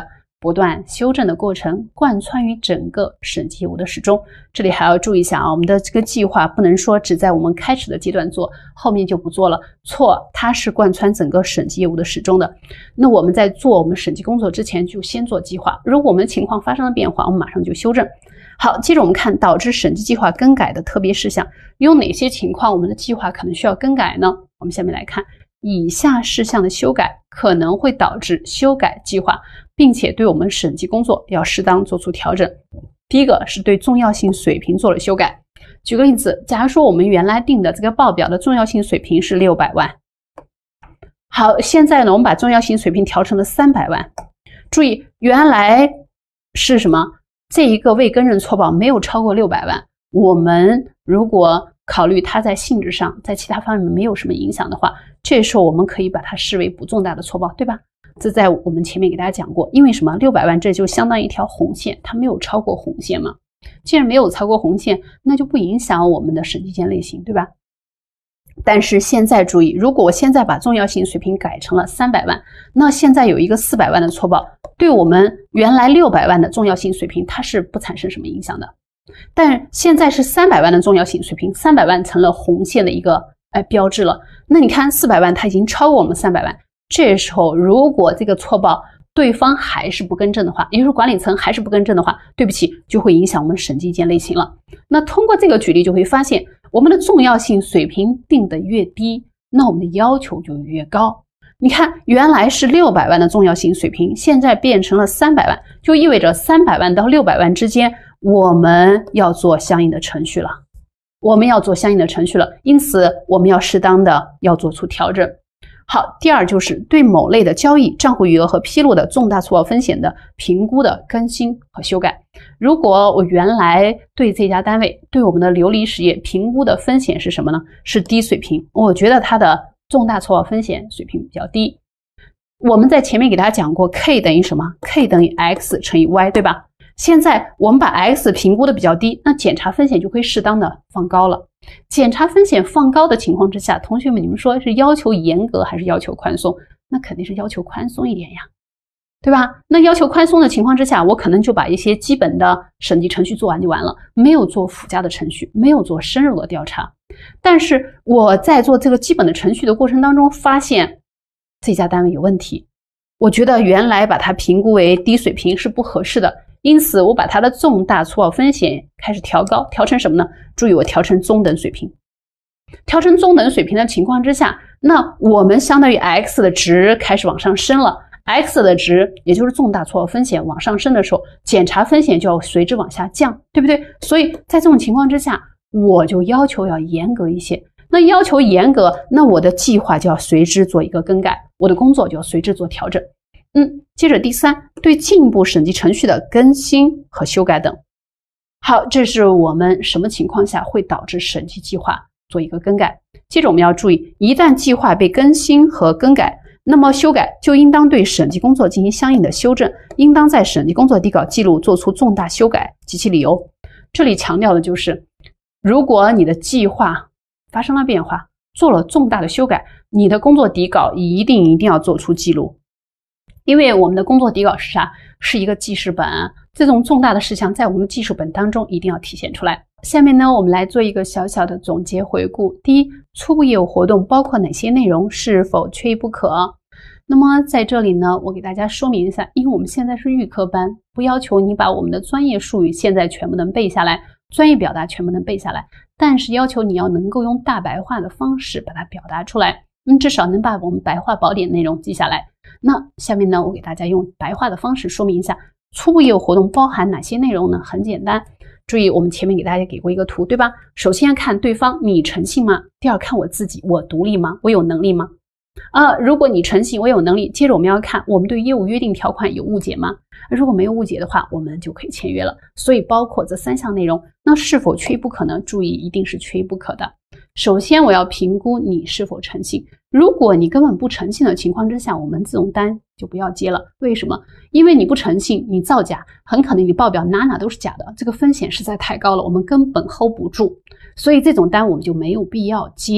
Speaker 1: 不断修正的过程贯穿于整个审计业务的始终。这里还要注意一下啊，我们的这个计划不能说只在我们开始的阶段做，后面就不做了。错，它是贯穿整个审计业务的始终的。那我们在做我们审计工作之前，就先做计划。如果我们的情况发生了变化，我们马上就修正。好，接着我们看导致审计计划更改的特别事项，有哪些情况我们的计划可能需要更改呢？我们下面来看。以下事项的修改可能会导致修改计划，并且对我们审计工作要适当做出调整。第一个是对重要性水平做了修改。举个例子，假如说我们原来定的这个报表的重要性水平是六百万，好，现在呢我们把重要性水平调成了三百万。注意，原来是什么？这一个未更正错报没有超过六百万，我们如果考虑它在性质上在其他方面没有什么影响的话，这时候我们可以把它视为不重大的错报，对吧？这在我们前面给大家讲过，因为什么？六百万这就相当于一条红线，它没有超过红线嘛。既然没有超过红线，那就不影响我们的审计件类型，对吧？但是现在注意，如果我现在把重要性水平改成了三百万，那现在有一个四百万的错报，对我们原来六百万的重要性水平它是不产生什么影响的。但现在是三百万的重要性水平，三百万成了红线的一个哎标志了。那你看四百万它已经超过我们三百万，这时候如果这个错报对方还是不更正的话，也就是管理层还是不更正的话，对不起，就会影响我们审计件类型了。那通过这个举例就会发现，我们的重要性水平定得越低，那我们的要求就越高。你看，原来是六百万的重要性水平，现在变成了三百万，就意味着三百万到六百万之间，我们要做相应的程序了。我们要做相应的程序了，因此我们要适当的要做出调整。好，第二就是对某类的交易账户余额和披露的重大错报风险的评估的更新和修改。如果我原来对这家单位对我们的琉璃实业评估的风险是什么呢？是低水平，我觉得它的重大错报风险水平比较低。我们在前面给大家讲过 K 等于什么？ K 等于 X 乘以 Y， 对吧？现在我们把 X 评估的比较低，那检查风险就会适当的放高了。检查风险放高的情况之下，同学们你们说是要求严格还是要求宽松？那肯定是要求宽松一点呀，对吧？那要求宽松的情况之下，我可能就把一些基本的审计程序做完就完了，没有做附加的程序，没有做深入的调查。但是我在做这个基本的程序的过程当中，发现这家单位有问题，我觉得原来把它评估为低水平是不合适的，因此我把它的重大错报风险开始调高，调成什么呢？注意，我调成中等水平。调成中等水平的情况之下，那我们相当于 X 的值开始往上升了， X 的值也就是重大错报风险往上升的时候，检查风险就要随之往下降，对不对？所以在这种情况之下，我就要求要严格一些。那要求严格，那我的计划就要随之做一个更改，我的工作就要随之做调整。嗯，接着第三，对进一步审计程序的更新和修改等。好，这是我们什么情况下会导致审计计划做一个更改。接着我们要注意，一旦计划被更新和更改，那么修改就应当对审计工作进行相应的修正，应当在审计工作底稿记录做出重大修改及其理由。这里强调的就是，如果你的计划发生了变化，做了重大的修改，你的工作底稿一定一定要做出记录。因为我们的工作底稿是啥？是一个记事本，这种重大的事项在我们的记事本当中一定要体现出来。下面呢，我们来做一个小小的总结回顾。第一，初步业务活动包括哪些内容，是否缺一不可？那么在这里呢，我给大家说明一下，因为我们现在是预科班，不要求你把我们的专业术语现在全部能背下来，专业表达全部能背下来，但是要求你要能够用大白话的方式把它表达出来，嗯，至少能把我们白话宝典内容记下来。那下面呢，我给大家用白话的方式说明一下，初步业务活动包含哪些内容呢？很简单，注意我们前面给大家给过一个图，对吧？首先看对方，你诚信吗？第二，看我自己，我独立吗？我有能力吗？啊，如果你诚信，我有能力，接着我们要看我们对业务约定条款有误解吗？如果没有误解的话，我们就可以签约了。所以包括这三项内容，那是否缺一不可呢？注意，一定是缺一不可的。首先我要评估你是否诚信，如果你根本不诚信的情况之下，我们这种单就不要接了。为什么？因为你不诚信，你造假，很可能你报表哪哪都是假的，这个风险实在太高了，我们根本 hold 不住，所以这种单我们就没有必要接。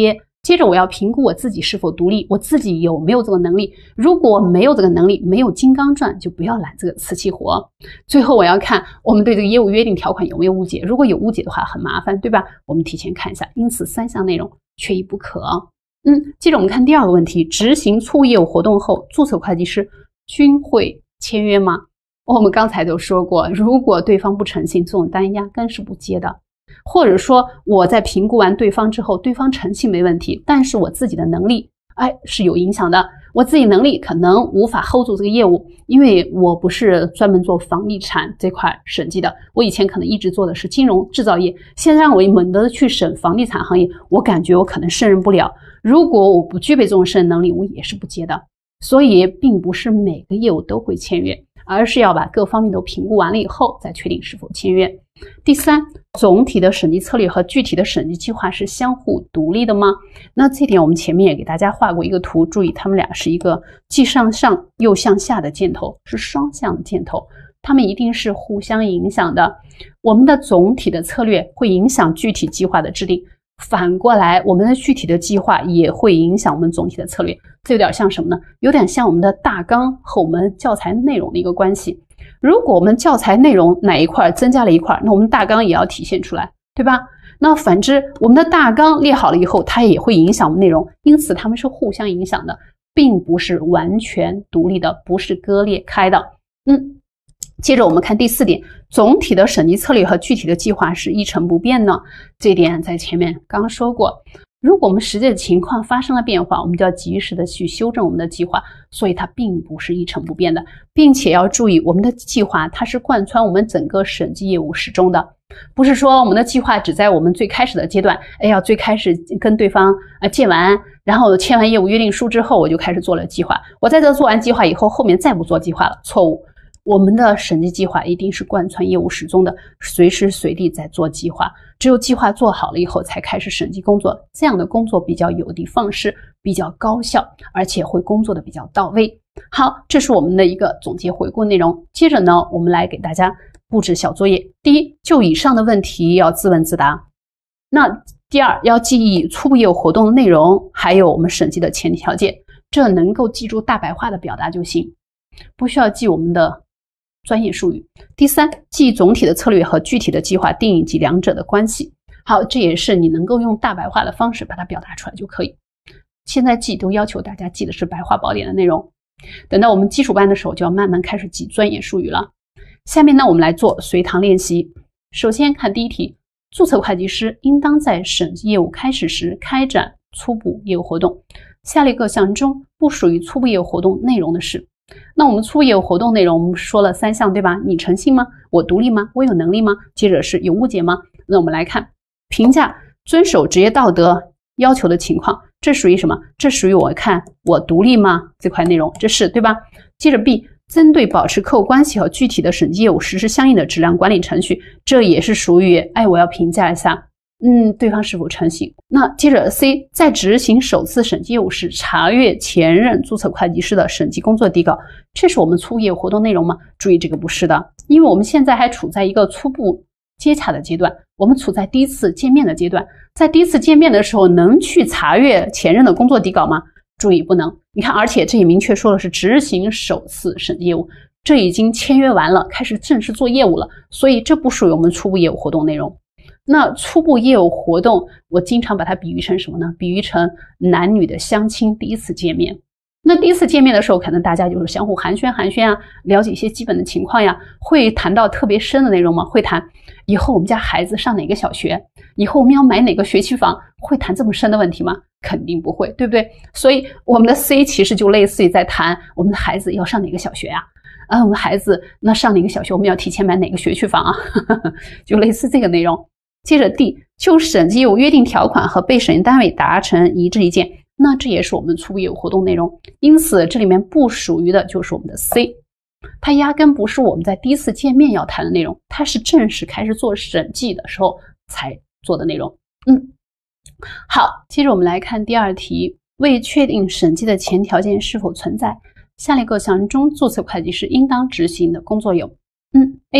Speaker 1: 接着我要评估我自己是否独立，我自己有没有这个能力。如果没有这个能力，没有金刚钻，就不要揽这个瓷器活。最后我要看我们对这个业务约定条款有没有误解，如果有误解的话很麻烦，对吧？我们提前看一下。因此三项内容缺一不可。嗯，接着我们看第二个问题，执行错误业务活动后，注册会计师均会签约吗？我们刚才都说过，如果对方不诚信，这种单压根是不接的。或者说我在评估完对方之后，对方诚信没问题，但是我自己的能力哎是有影响的，我自己能力可能无法 hold 住这个业务，因为我不是专门做房地产这块审计的，我以前可能一直做的是金融制造业，现在让我猛地去审房地产行业，我感觉我可能胜任不了，如果我不具备这种胜任能力，我也是不接的。所以并不是每个业务都会签约，而是要把各方面都评估完了以后再确定是否签约。第三，总体的审计策略和具体的审计计划是相互独立的吗？那这点我们前面也给大家画过一个图，注意它们俩是一个既向上又向下的箭头，是双向的箭头，它们一定是互相影响的。我们的总体的策略会影响具体计划的制定，反过来我们的具体的计划也会影响我们总体的策略。这有点像什么呢？有点像我们的大纲和我们教材内容的一个关系。如果我们教材内容哪一块增加了一块，那我们大纲也要体现出来，对吧？那反之，我们的大纲列好了以后，它也会影响我们内容，因此它们是互相影响的，并不是完全独立的，不是割裂开的。嗯，接着我们看第四点，总体的审计策略和具体的计划是一成不变呢？这点在前面刚说过。如果我们实际的情况发生了变化，我们就要及时的去修正我们的计划，所以它并不是一成不变的，并且要注意我们的计划它是贯穿我们整个审计业务始终的，不是说我们的计划只在我们最开始的阶段，哎呀，最开始跟对方呃见完，然后签完业务约定书之后，我就开始做了计划，我在这做完计划以后，后面再不做计划了，错误。我们的审计计划一定是贯穿业务始终的，随时随地在做计划，只有计划做好了以后才开始审计工作，这样的工作比较有的放矢，比较高效，而且会工作的比较到位。好，这是我们的一个总结回顾内容。接着呢，我们来给大家布置小作业。第一，就以上的问题要自问自答。那第二，要记忆初步业务活动的内容，还有我们审计的前提条件，这能够记住大白话的表达就行，不需要记我们的专业术语。第三，记总体的策略和具体的计划定义及两者的关系。好，这也是你能够用大白话的方式把它表达出来就可以。现在记都要求大家记的是白话宝典的内容，等到我们基础班的时候就要慢慢开始记专业术语了。下面呢，我们来做随堂练习。首先看第一题，注册会计师应当在审计业务开始时开展初步业务活动，下列各项中不属于初步业务活动内容的是。那我们初步业务活动内容我们说了三项，对吧？你诚信吗？我独立吗？我有能力吗？接着是有误解吗？那我们来看评价遵守职业道德要求的情况，这属于什么？这属于我看我独立吗这块内容，这是对吧？接着 B， 针对保持客户关系和具体的审计业务实施相应的质量管理程序，这也是属于哎我要评价一下嗯，对方是否诚信。那接着 C， 在执行首次审计业务时查阅前任注册会计师的审计工作底稿，这是我们初步业务活动内容吗？注意这个不是的，因为我们现在还处在一个初步接洽的阶段，我们处在第一次见面的阶段，在第一次见面的时候能去查阅前任的工作底稿吗？注意不能。你看，而且这也明确说的是执行首次审计业务，这已经签约完了，开始正式做业务了，所以这不属于我们初步业务活动内容。那初步业务活动，我经常把它比喻成什么呢？比喻成男女的相亲第一次见面。那第一次见面的时候，可能大家就是相互寒暄寒暄啊，了解一些基本的情况呀。会谈到特别深的内容吗？会谈以后我们家孩子上哪个小学，以后我们要买哪个学区房，会谈这么深的问题吗？肯定不会，对不对？所以我们的 C 其实就类似于在谈我们的孩子要上哪个小学呀、啊？啊，我们孩子那上哪个小学，我们要提前买哪个学区房啊？就类似这个内容。接着 D， 就审计业务约定条款和被审计单位达成一致意见，那这也是我们初步业务活动内容，因此这里面不属于的就是我们的 C， 它压根不是我们在第一次见面要谈的内容，它是正式开始做审计的时候才做的内容。嗯，好，接着我们来看第二题，为确定审计的前条件是否存在，下列各项中注册会计师应当执行的工作有：嗯 A，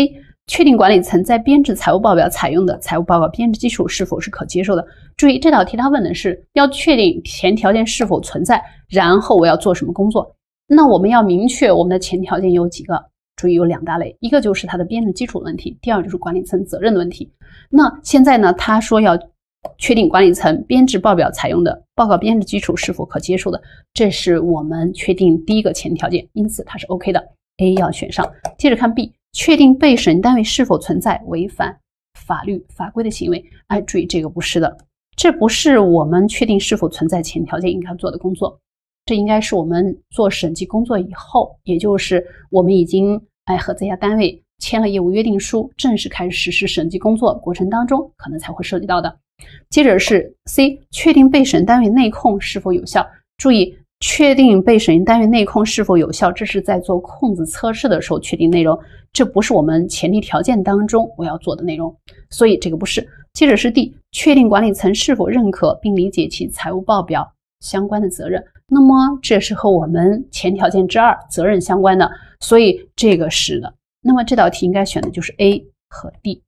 Speaker 1: 确定管理层在编制财务报表采用的财务报告编制基础是否是可接受的。注意，这道题它问的是要确定前条件是否存在，然后我要做什么工作。那我们要明确我们的前条件有几个，注意有两大类，一个就是它的编制基础的问题，第二就是管理层责任的问题。那现在呢，他说要确定管理层编制报表采用的报告编制基础是否可接受的，这是我们确定第一个前条件，因此它是 OK 的 ，A 要选上。接着看 B， 确定被审计单位是否存在违反法律法规的行为。哎，注意这个不是的，这不是我们确定是否存在前条件应该做的工作，这应该是我们做审计工作以后，也就是我们已经哎和这家单位签了业务约定书，正式开始实施审计工作过程当中可能才会涉及到的。接着是 C， 确定被审单位内控是否有效。注意，确定被审单位内控是否有效，这是在做控制测试的时候确定内容，这不是我们前提条件当中我要做的内容，所以这个不是。接着是 D， 确定管理层是否认可并理解其财务报表相关的责任。那么这是和我们前条件之二责任相关的，所以这个是的。那么这道题应该选的就是 A 和 D。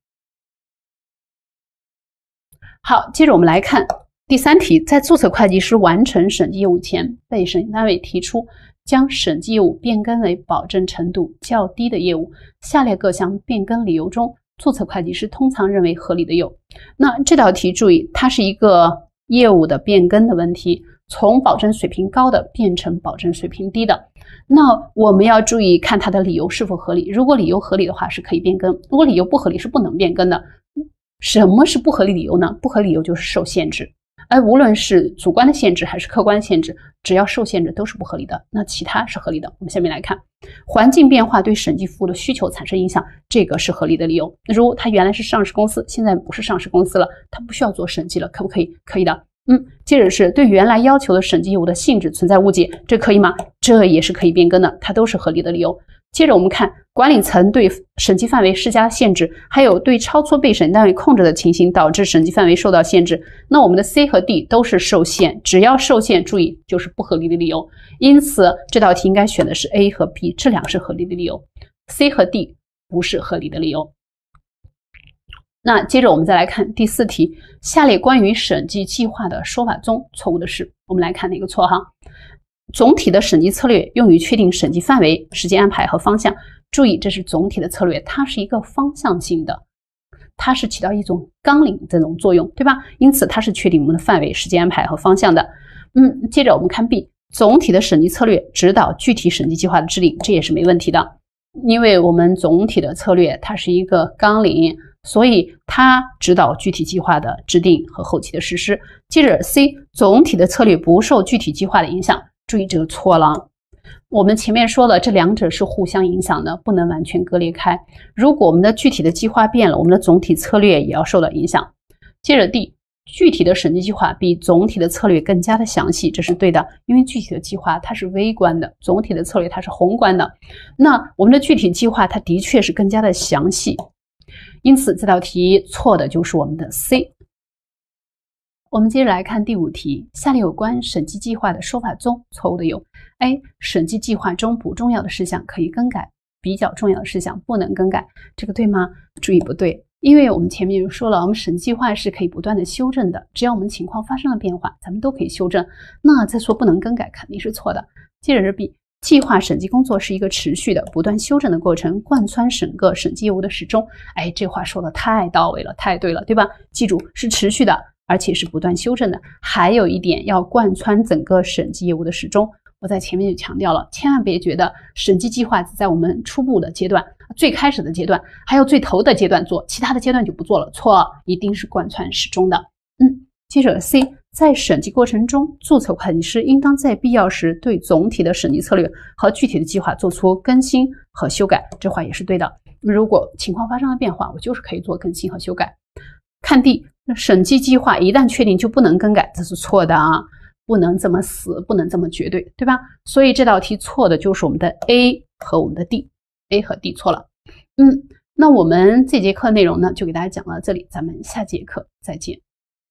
Speaker 1: 好，接着我们来看第三题，在注册会计师完成审计业务前，被审计单位提出将审计业务变更为保证程度较低的业务，下列各项变更理由中，注册会计师通常认为合理的有。那这道题注意，它是一个业务的变更的问题，从保证水平高的变成保证水平低的。那我们要注意看它的理由是否合理，如果理由合理的话是可以变更，如果理由不合理是不能变更的。什么是不合理理由呢？不合理理由就是受限制，而无论是主观的限制还是客观的限制，只要受限制都是不合理的，那其他是合理的。我们下面来看，环境变化对审计服务的需求产生影响，这个是合理的理由。如它原来是上市公司，现在不是上市公司了，它不需要做审计了，可不可以？可以的。嗯，接着是对原来要求的审计业务的性质存在误解，这可以吗？这也是可以变更的，它都是合理的理由。接着我们看管理层对审计范围施加限制，还有对超出被审计单位控制的情形导致审计范围受到限制，那我们的 C 和 D 都是受限，只要受限，注意就是不合理的理由。因此这道题应该选的是 A 和 B， 这两是合理的理由， C 和 D 不是合理的理由。那接着我们再来看第四题，下列关于审计计划的说法中错误的是，我们来看哪个错哈。总体的审计策略用于确定审计范围、时间安排和方向。注意，这是总体的策略，它是一个方向性的，它是起到一种纲领这种作用，对吧？因此它是确定我们的范围、时间安排和方向的。嗯，接着我们看 B， 总体的审计策略指导具体审计计划的制定，这也是没问题的，因为我们总体的策略它是一个纲领，所以它指导具体计划的制定和后期的实施。接着 C， 总体的策略不受具体计划的影响。注意这个错了，我们前面说了，这两者是互相影响的，不能完全割裂开。如果我们的具体的计划变了，我们的总体策略也要受到影响。接着 D， 具体的审计计划比总体的策略更加的详细，这是对的，因为具体的计划它是微观的，总体的策略它是宏观的。那我们的具体计划它的确是更加的详细，因此这道题错的就是我们的 C。我们接着来看第五题，下列有关审计计划的说法中错误的有 A， 审计计划中不重要的事项可以更改，比较重要的事项不能更改，这个对吗？注意不对，因为我们前面就说了，我们审计计划是可以不断的修正的，只要我们情况发生了变化，咱们都可以修正，那再说不能更改肯定是错的。接着是 B， 计划审计工作是一个持续的不断修正的过程，贯穿整个审计业务的始终。哎，这话说的太到位了，太对了，对吧？记住是持续的，而且是不断修正的，还有一点要贯穿整个审计业务的始终。我在前面就强调了，千万别觉得审计计划只在我们初步的阶段、最开始的阶段，还有最头的阶段做，其他的阶段就不做了。错，一定是贯穿始终的。嗯，接着 C， 在审计过程中，注册会计师应当在必要时对总体的审计策略和具体的计划做出更新和修改。这话也是对的。如果情况发生了变化，我就是可以做更新和修改。看 D， 审计计划一旦确定就不能更改，这是错的啊，不能这么死，不能这么绝对，对吧？所以这道题错的就是我们的 A 和我们的 D，A 和 D 错了。嗯，那我们这节课内容呢，就给大家讲到这里，咱们下节课再见。